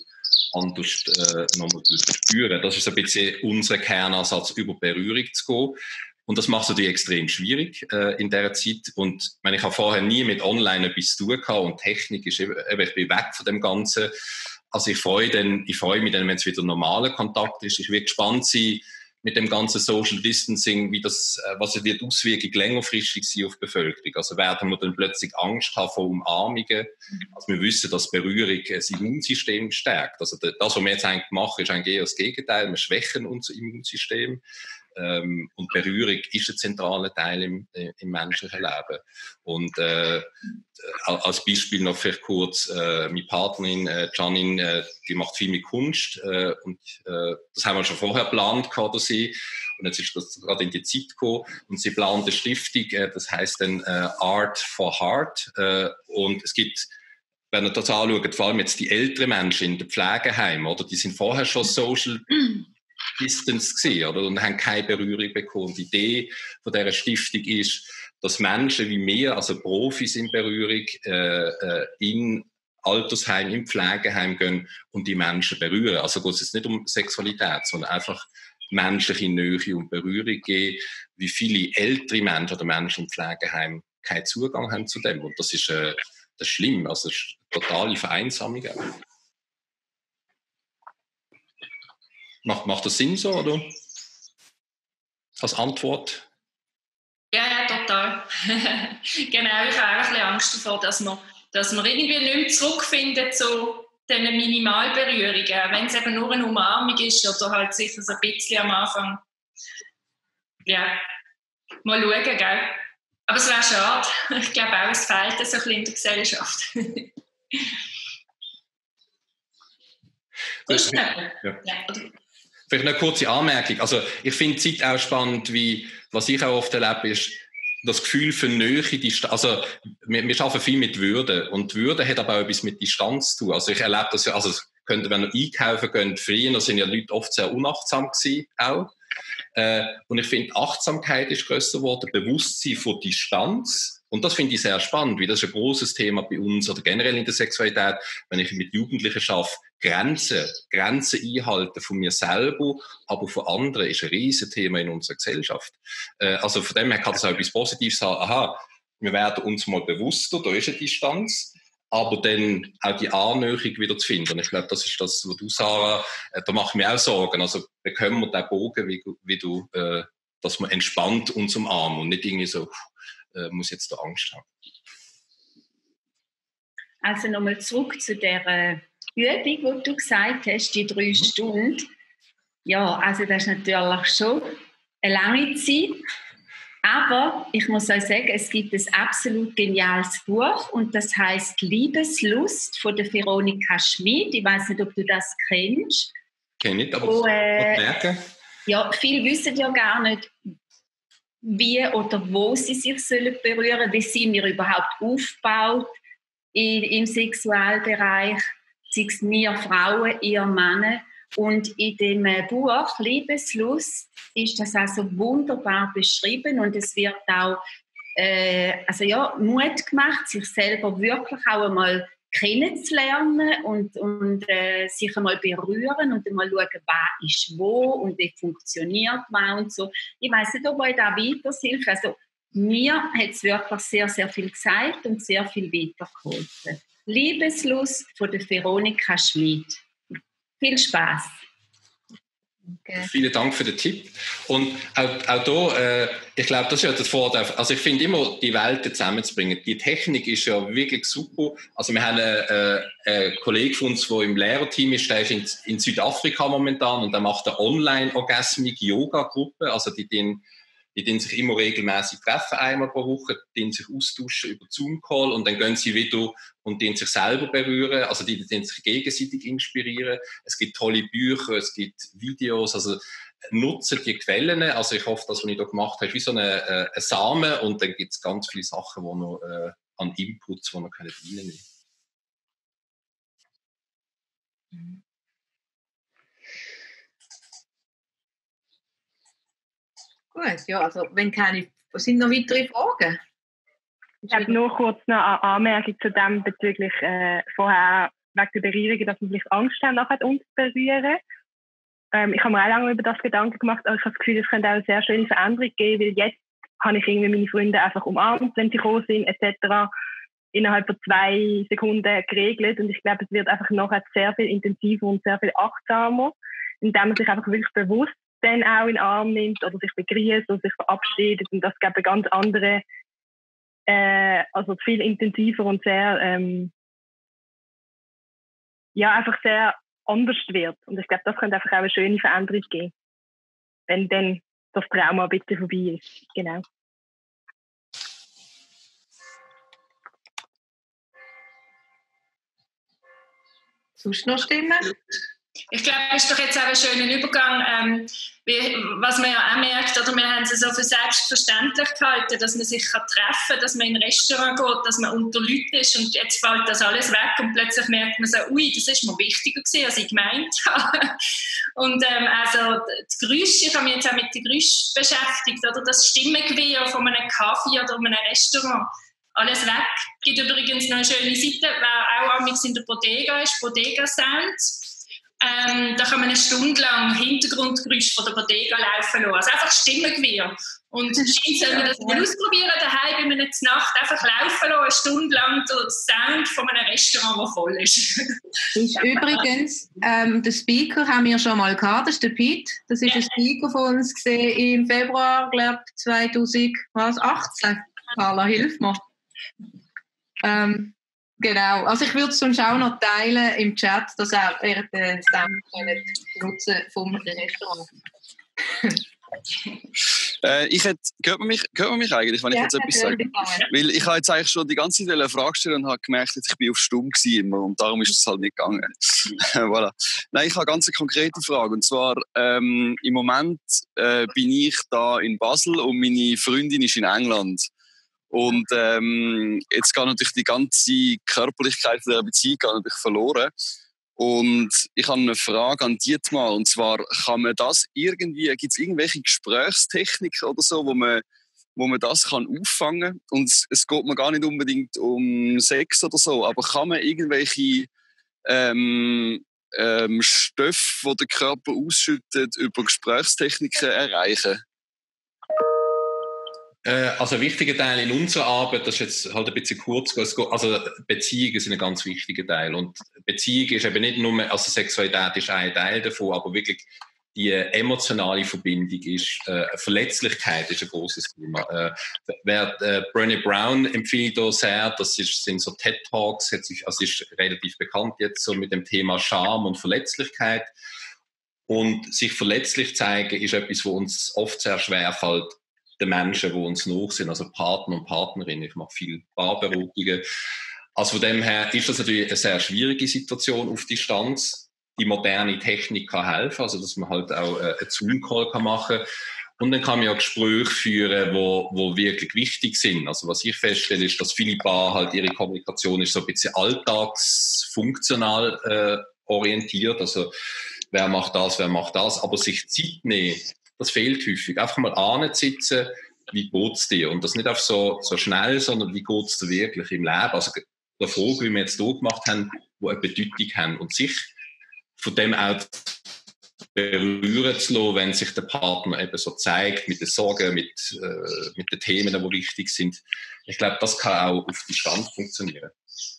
anders nochmal spüren. Das ist ein bisschen unser Kernansatz, über Berührung zu gehen. Und das macht es natürlich extrem schwierig in dieser Zeit. Und ich habe vorher nie mit Online etwas zu tun gehabt und Technik ist eben, ich bin weg von dem Ganzen. Also ich freue mich dann, wenn es wieder normaler Kontakt ist. Ich will gespannt sein mit dem ganzen Social Distancing, was wird die Auswirkung längerfristig sein auf die Bevölkerung. Also werden wir dann plötzlich Angst haben vor Umarmungen. Also wir wissen, dass Berührung das Immunsystem stärkt. Also das, was wir jetzt eigentlich machen, ist eigentlich eher das Gegenteil. Wir schwächen unser Immunsystem. Und Berührung ist ein zentraler Teil im menschlichen Leben. Und als Beispiel noch vielleicht kurz, meine Partnerin Janine, die macht viel mit Kunst und das haben wir schon vorher geplant oder sie. Und jetzt ist das gerade in die Zeit gekommen und sie plant eine Stiftung, das heisst dann Art for Heart. Und es gibt, wenn ihr das anschaut, vor allem jetzt die älteren Menschen in den Pflegeheimen, oder, die sind vorher schon Social Distance gewesen, oder? Und haben keine Berührung bekommen. Die Idee von dieser Stiftung ist, dass Menschen wie wir, also Profis in Berührung, in Altersheim, im Pflegeheim gehen und die Menschen berühren. Also geht es jetzt nicht um Sexualität, sondern einfach menschliche Nähe und Berührung geben, wie viele ältere Menschen oder Menschen im Pflegeheim keinen Zugang haben zu dem. Und das ist schlimm, also das ist totale Vereinsamung. Macht das Sinn so, oder? Als Antwort? Ja, total. Genau, ich habe auch ein bisschen Angst davor, dass wir irgendwie nicht mehr zurückfinden zu diesen Minimalberührungen, wenn es eben nur eine Umarmung ist oder halt sicher so ein bisschen am Anfang. Ja, mal schauen, gell? Aber es wäre schade. Ich glaube auch, es fehlt so ein bisschen in der Gesellschaft. Ist Vielleicht eine kurze Anmerkung. Also, ich finde die Zeit auch spannend, was ich auch oft erlebe, ist das Gefühl für Nähe, also, wir arbeiten viel mit Würde. Und Würde hat aber auch etwas mit Distanz zu tun. Also, ich erlebe das ja, also, wenn ihr einkaufen geht, früher sind ja Leute oft sehr unachtsam gewesen, auch. Und ich finde, Achtsamkeit ist grösser geworden, Bewusstsein von Distanz. Und das finde ich sehr spannend, weil das ist ein grosses Thema bei uns oder generell in der Sexualität, wenn ich mit Jugendlichen arbeite. Grenzen einhalten von mir selber, aber von anderen ist ein riesen Thema in unserer Gesellschaft. Also von dem her kann das auch etwas Positives haben. Aha, wir werden uns mal bewusster, da ist eine Distanz, aber dann auch die Annäherung wieder zu finden. Und ich glaube, das ist das, was du, Sarah, da mache ich mir auch Sorgen. Also bekommen wir den Bogen, wie du, dass man entspannt uns umarmen und nicht irgendwie so, muss jetzt da Angst haben. Also nochmal zurück zu der Übung, die du gesagt hast, die 3 Stunden. Ja, also das ist natürlich schon eine lange Zeit. Aber ich muss euch sagen, es gibt ein absolut geniales Buch und das heißt Liebeslust von der Veronika Schmid. Ich weiß nicht, ob du das kennst. Kenne ich, aber merken. Ja, viele wissen ja gar nicht, wie oder wo sie sich berühren sollen, wie sind wir überhaupt aufgebaut im Sexualbereich, sei es wir Frauen, ihr Männer. Und in dem Buch Liebeslust ist das also wunderbar beschrieben und es wird auch Mut gemacht, sich selber wirklich auch einmal kennenzulernen und sich einmal berühren und einmal schauen, was ist wo und wie funktioniert was und so. Ich weiss nicht, ob euch da weiterhilft. Also mir hat es wirklich sehr, sehr viel gesagt und sehr viel weitergeholfen. Liebeslust von der Veronika Schmid. Viel Spaß. Okay. Vielen Dank für den Tipp. Und auch da, ich glaube, das ist ja das Vorteil. Also ich finde immer, die Welten zusammenzubringen. Die Technik ist ja wirklich super. Also wir haben einen Kollegen von uns, der im Lehrerteam ist, der ist in Südafrika momentan und der macht eine Online-Orgasmic-Yoga-Gruppe. Also die sich immer regelmäßig treffen, einmal pro Woche, die sich austauschen über Zoom-Call und dann gehen sie wieder und die sich selber berühren, also die sich gegenseitig inspirieren. Es gibt tolle Bücher, es gibt Videos, also nutzen die Quellen. Also ich hoffe, das, was ich da gemacht habe, ist wie so ein Samen und dann gibt es ganz viele Sachen, die noch an Inputs, die man reinnehmen kann. Gut, ja, also wenn keine, sind noch weitere Fragen? Ich habe nur kurz eine Anmerkung zu dem bezüglich vorher wegen der Berührungen, dass wir vielleicht Angst haben, nachher uns zu berühren. Ich habe mir auch lange über das Gedanken gemacht, aber ich habe das Gefühl, es könnte auch eine sehr schöne Veränderung geben, weil jetzt habe ich irgendwie meine Freunde einfach umarmt, wenn sie gekommen sind, etc. innerhalb von 2 Sekunden geregelt. Und ich glaube, es wird einfach nachher sehr viel intensiver und sehr viel achtsamer, indem man sich einfach wirklich bewusst dann auch in den Arm nimmt oder sich begrüßt oder sich verabschiedet. Und das gibt eine ganz andere, also viel intensiver und sehr, einfach sehr anders wird. Und ich glaube, das könnte einfach auch eine schöne Veränderung geben, wenn dann das Trauma ein bisschen vorbei ist. Genau. Sonst noch Stimmen? Ich glaube, es ist doch jetzt auch ein schöner Übergang, was man ja auch merkt, oder wir haben es so für selbstverständlich gehalten, dass man sich treffen kann, dass man in ein Restaurant geht, dass man unter Leuten ist und jetzt fällt das alles weg und plötzlich merkt man so, ui, das ist mir wichtiger gewesen, als ich gemeint habe. Und also das Geräusch, ich habe mich jetzt auch mit den Geräuschen beschäftigt, oder das Stimmengewirr von einem Kaffee oder einem Restaurant. Alles weg. Es gibt übrigens noch eine schöne Seite, wer auch amigs in der Bodega ist, Bodega Sound. Da kann man eine Stunde lang Hintergrundgeräusche von der Bodega laufen lassen. Also einfach Stimmengewirr. Und scheint soll man das mal ausprobieren, daheim bei einer Nacht einfach laufen lassen, eine Stunde lang der Sound von einem Restaurant, das voll ist. Ist übrigens, den Speaker haben wir schon mal gehabt, das ist der Pete. Das ist ein Speaker von uns gesehen im Februar, glaube ich, 2018. Carla, hilf mir. Genau, also ich würde es sonst auch noch teilen im Chat, dass auch während der Sendung nutzen vom Restaurant. Hört man mich eigentlich, wenn ich jetzt etwas sage? Weil ich habe jetzt eigentlich schon die ganze Zeit eine Frage gestellt und habe gemerkt, ich bin auf Stumm gewesen immer und darum ist es halt nicht gegangen. Voilà. Nein, ich habe eine ganz konkrete Frage und zwar im Moment bin ich da in Basel und meine Freundin ist in England. Und jetzt geht natürlich die ganze Körperlichkeit der Beziehung natürlich verloren. Und ich habe eine Frage an Dietmar, und zwar, kann man das irgendwie, gibt es irgendwelche Gesprächstechniken oder so, wo man das kann auffangen kann? Und es geht mir gar nicht unbedingt um Sex oder so, aber kann man irgendwelche Stoffe, die der Körper ausschüttet, über Gesprächstechniken erreichen? Also ein wichtiger Teil in unserer Arbeit, das ist jetzt halt ein bisschen kurz, also Beziehungen sind ein ganz wichtiger Teil und Beziehung ist eben nicht nur, also Sexualität ist ein Teil davon, aber wirklich die emotionale Verbindung ist, Verletzlichkeit ist ein großes Thema. Brené Brown empfiehlt da sehr, sind so TED-Talks, also ist relativ bekannt jetzt so mit dem Thema Scham und Verletzlichkeit und sich verletzlich zeigen ist etwas, wo uns oft sehr schwer fällt, den Menschen, die uns nach sind, also Partner und Partnerinnen. Ich mache viel Paarberatungen. Also von dem her ist das natürlich eine sehr schwierige Situation auf Distanz. Die moderne Technik kann helfen, also dass man halt auch einen Zoom-Call machen kann. Und dann kann man ja Gespräche führen, wo wirklich wichtig sind. Also was ich feststelle, ist, dass viele Paare halt ihre Kommunikation ist so ein bisschen alltagsfunktional orientiert. Also wer macht das, aber sich Zeit nehmen, das fehlt häufig. Einfach mal ansitzen, wie geht's dir? Und das nicht auf so schnell, sondern wie geht's dir wirklich im Leben? Also die Fragen, wie wir jetzt hier gemacht haben, die eine Bedeutung haben. Und sich von dem auch berühren zu lassen, wenn sich der Partner eben so zeigt, mit den Sorgen, mit den Themen, die wichtig sind. Ich glaube, das kann auch auf Distanz funktionieren.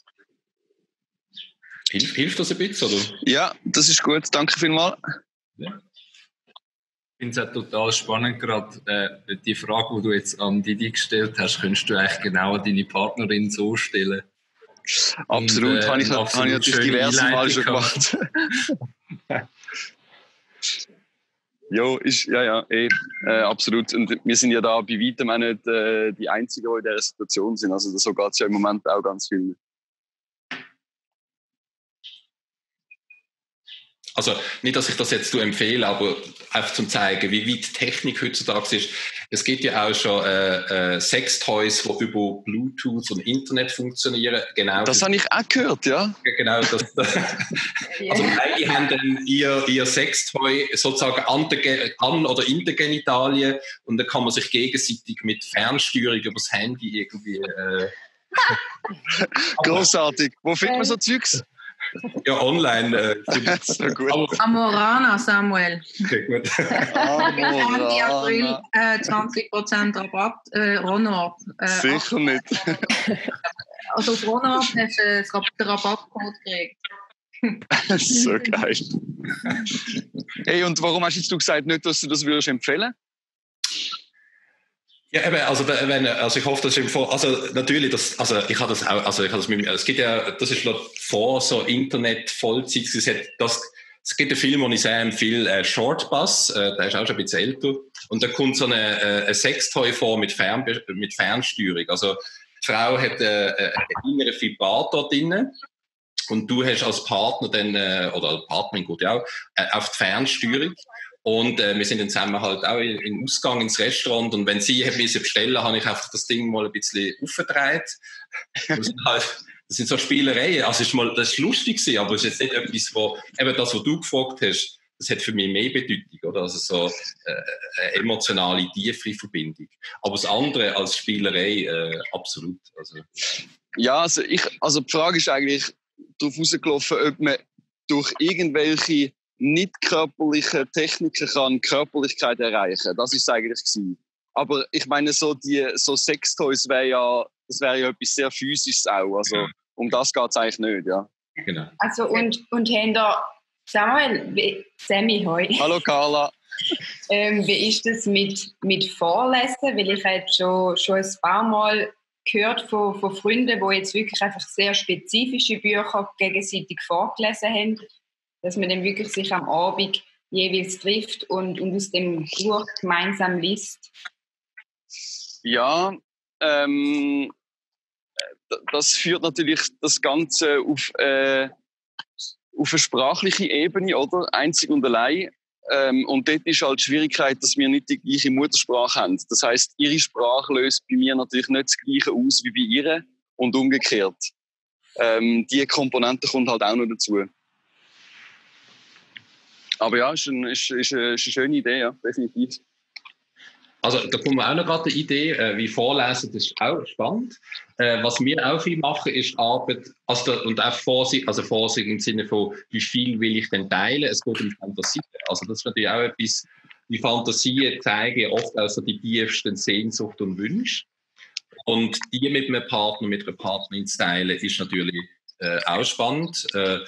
Hilft das ein bisschen, oder? Ja, das ist gut. Danke vielmals. Ja. Ich finde es auch total spannend, gerade die Frage, die du jetzt an Didi gestellt hast, könntest du eigentlich genau an deine Partnerin so stellen. Absolut, habe ich natürlich diverse Mal schon gemacht. Jo, absolut. Und wir sind ja da bei weitem auch nicht die Einzigen, die in dieser Situation sind. Also so geht es ja im Moment auch ganz viel. Also nicht, dass ich das jetzt empfehle, aber einfach zum zeigen, wie weit Technik heutzutage ist. Es gibt ja auch schon Sextoys, die über Bluetooth und Internet funktionieren. Genau. Das habe ich auch gehört, ja. Genau. Also beide haben dann ihr Sextoy sozusagen an- oder in den Genitalien und dann kann man sich gegenseitig mit Fernsteuerung über das Handy irgendwie... Großartig. Wo findet man so Zeugs? Ja, online. So gut. Amorana, Samuel. Okay, gut. Ende April 20% Rabatt. Ronor. Sicher nicht. Also auf Ronor hast du den Rabattcode gekriegt. So geil. Hey, und warum hast du gesagt, nicht, dass du das würdest empfehlen? Ja, eben, also ich hoffe, das ist natürlich, ich habe das auch, es gibt ja, das ist vor so Internet Vollzeit, es gibt einen Film, den ich sehr empfehle, Shortbus, der ist auch schon ein bisschen älter, und da kommt so ein Sextoy vor mit Fernsteuerung. Also die Frau hat einen inneren Vibrator drin, und du hast als Partner dann, oder Partnerin, gut ja auch, auf die Fernsteuerung. Und wir sind dann zusammen halt auch im Ausgang ins Restaurant, und wenn sie bestellen, habe ich einfach das Ding mal ein bisschen aufgedreht. Das sind so Spielereien. Also das ist lustig gewesen, aber es ist jetzt nicht etwas, eben das, was du gefragt hast, das hat für mich mehr Bedeutung, oder? Also so eine emotionale, tiefere Verbindung. Aber das andere als Spielerei absolut. Also. Ja, also die Frage ist eigentlich darauf rausgelaufen, ob man durch irgendwelche nicht körperliche Techniken kann Körperlichkeit erreichen. Das ist es eigentlich gewesen. Aber ich meine, so Sextoys wäre ja etwas sehr Physisches auch. Also um das geht es eigentlich nicht, ja. Genau. Also und haben da Samuel, Sammy, hoi. Hallo Carla. Wie ist das mit Vorlesen? Weil ich habe schon ein paar Mal gehört von Freunden, die jetzt wirklich einfach sehr spezifische Bücher gegenseitig vorgelesen haben, dass man dann wirklich sich am Abend jeweils trifft und aus dem Buch gemeinsam liest. Ja, das führt natürlich das Ganze auf eine sprachliche Ebene, oder? Einzig und allein. Und dort ist halt die Schwierigkeit, dass wir nicht die gleiche Muttersprache haben. Das heisst, ihre Sprache löst bei mir natürlich nicht das Gleiche aus wie bei ihr und umgekehrt. Die Komponente kommt halt auch noch dazu. Aber ja, ist eine schöne Idee, ja, definitiv. Also da kommt mir auch noch gerade eine Idee, wie Vorlesen, das ist auch spannend. Was wir auch viel machen, ist Arbeit, und auch Vorsicht im Sinne von, wie viel will ich denn teilen, es geht um Fantasie. Also das ist natürlich auch etwas, die Fantasien zeigen oft auch so die tiefsten Sehnsucht und Wünsche. Und die mit einem Partner, mit einer Partnerin zu teilen, ist natürlich auch spannend.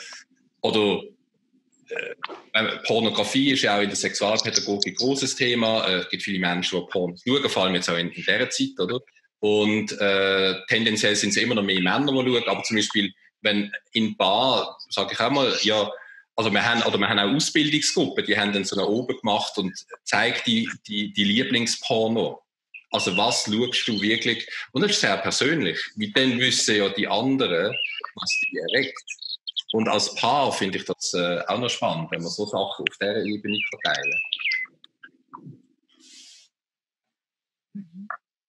Pornografie ist ja auch in der Sexualpädagogik ein großes Thema. Es gibt viele Menschen, die Pornos schauen, vor allem jetzt auch in dieser Zeit, oder? Und tendenziell sind es immer noch mehr Männer, die schauen. Aber zum Beispiel, wenn in Bar, sage ich auch mal, ja, also wir haben auch Ausbildungsgruppen, die haben dann so eine oben gemacht und zeigt die Lieblingsporno. Also was schaust du wirklich? Und das ist sehr persönlich, weil dann wissen ja die anderen, was die erregt. Und als Paar finde ich das auch noch spannend, wenn man so Sachen auf dieser Ebene verteilen kann.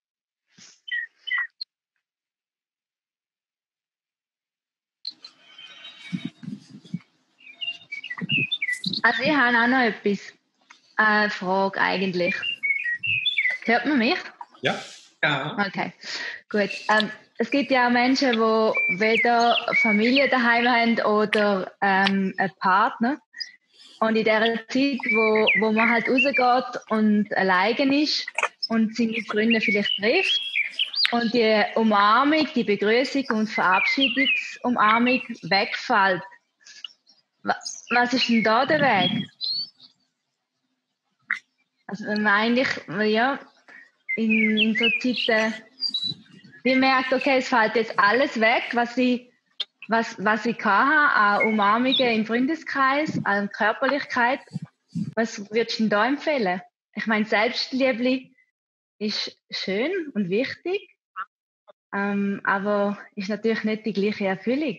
Also ich habe auch noch etwas. Eine Frage eigentlich. Hört man mich? Ja. Okay, gut. Es gibt ja auch Menschen, die weder Familie daheim haben oder einen Partner. Und in dieser Zeit, wo man halt rausgeht und alleine ist und seine Freunde vielleicht trifft und die Umarmung, die Begrüßung und Verabschiedungsumarmung wegfällt. Was ist denn da der Weg? Also wenn man eigentlich in so Zeiten wie merkt, okay, es fällt jetzt alles weg, was ich hatte, an Umarmungen im Freundeskreis, an Körperlichkeit. Was würdest du denn da empfehlen? Ich meine, Selbstliebe ist schön und wichtig, aber ist natürlich nicht die gleiche Erfüllung.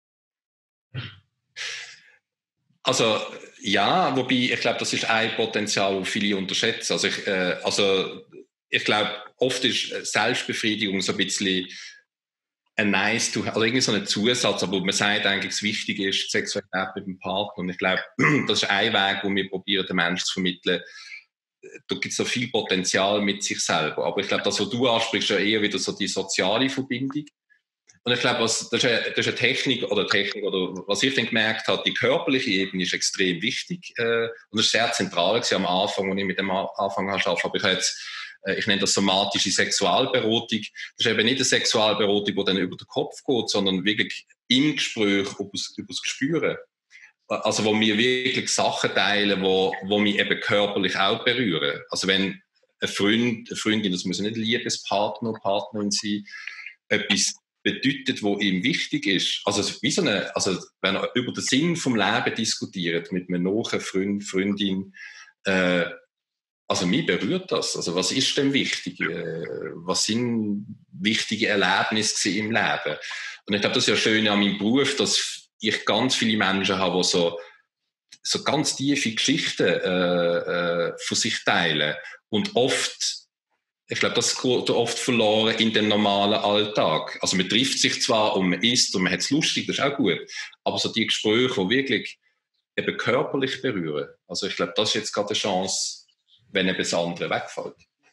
Also ja, wobei ich glaube, das ist ein Potenzial, das viele unterschätzen. Also ich glaube, oft ist Selbstbefriedigung so ein bisschen ein also irgendwie so ein Zusatz, aber man sagt eigentlich, das Wichtige ist die Sexualität mit dem Partner. Und ich glaube, das ist ein Weg, wo wir probieren, den Menschen zu vermitteln. Da gibt es so viel Potenzial mit sich selber. Aber ich glaube, das, was du ansprichst, ist ja eher wieder so die soziale Verbindung. Und ich glaube, das ist eine Technik oder was ich dann gemerkt habe, die körperliche Ebene ist extrem wichtig und das ist sehr zentral am Anfang, als ich mit dem Anfang habe. Aber ich nenne das somatische Sexualberatung. Das ist eben nicht eine Sexualberatung, die dann über den Kopf geht, sondern wirklich im Gespräch über das Gespüren. Also wo wir wirklich Sachen teilen, wo mich eben körperlich auch berühren. Also wenn ein Freund, eine Freundin, das muss nicht Liebespartner oder Partnerin sein, etwas bedeutet, was ihm wichtig ist. Also wenn er über den Sinn vom Leben diskutiert mit einem nahen Freund, Freundin, also mich berührt das. Also was ist denn wichtig? Was sind wichtige Erlebnisse im Leben? Und ich glaube, das ist ja schön an meinem Beruf, dass ich ganz viele Menschen habe, die so ganz tiefe Geschichten von sich teilen. Und ich glaube, das geht oft verloren in dem normalen Alltag. Also man trifft sich zwar und man isst und man hat es lustig, das ist auch gut. Aber so die Gespräche, die wirklich eben körperlich berühren. Also ich glaube, das ist jetzt gerade eine Chance, wenn eben das andere wegfällt.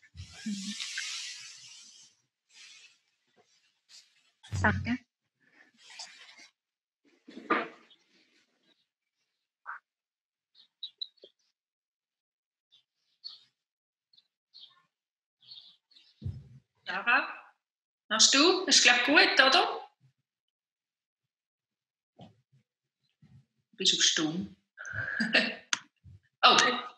Danke. Sarah, hast du? Das ist, glaube ich, gut, oder? Du bist auf Stumm. Oh.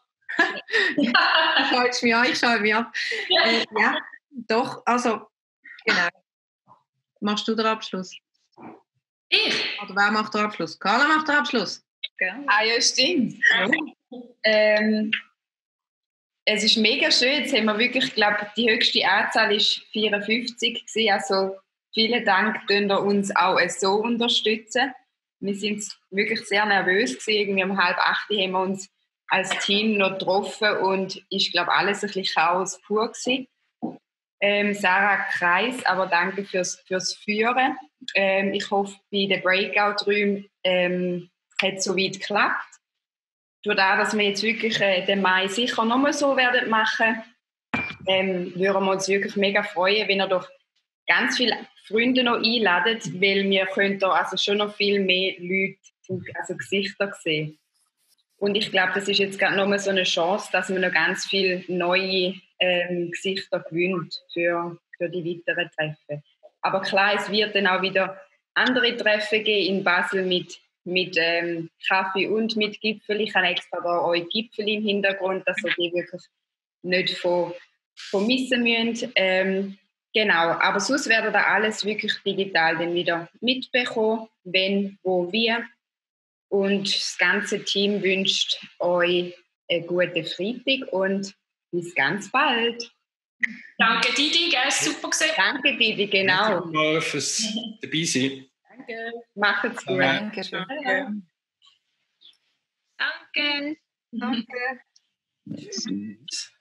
Ich schaue mich ab. Ja, doch, also, genau. Machst du den Abschluss? Ich? Oder wer macht den Abschluss? Carla macht den Abschluss. Ja. Ah ja, stimmt. Ja. Es ist mega schön. Jetzt haben wir wirklich, ich glaube, die höchste Anzahl war 54 gewesen. Also vielen Dank, dass ihr uns auch so unterstützen. Wir sind wirklich sehr nervös gewesen. Irgendwie um 7:30 haben wir uns als Team noch getroffen und ist, glaube ich, alles ein bisschen Chaos pur gewesen. Sarah Kreis, aber danke fürs Führen. Ich hoffe, bei den Breakout-Räumen hat es soweit geklappt. Durch das, dass wir jetzt wirklich den Mai sicher nochmal so werden machen, würden wir uns wirklich mega freuen, wenn ihr doch ganz viele Freunde noch einladet, weil wir können da also schon noch viel mehr Leute, also Gesichter sehen. Und ich glaube, das ist jetzt gerade nochmal so eine Chance, dass man noch ganz viele neue Gesichter gewinnt für die weiteren Treffen. Aber klar, es wird dann auch wieder andere Treffen geben in Basel mit Kaffee und mit Gipfel. Ich habe extra da euch Gipfel im Hintergrund, dass ihr die wirklich nicht vermissen müsst. Genau, aber sonst werdet ihr alles wirklich digital dann wieder mitbekommen, wenn, wo, wie. Und das ganze Team wünscht euch einen guten Freitag und bis ganz bald. Danke Didi, gell? Super gesehen. Danke Didi, genau. Danke fürs Dabeisein. Danke. Macht's gut. Danke. Danke. Danke.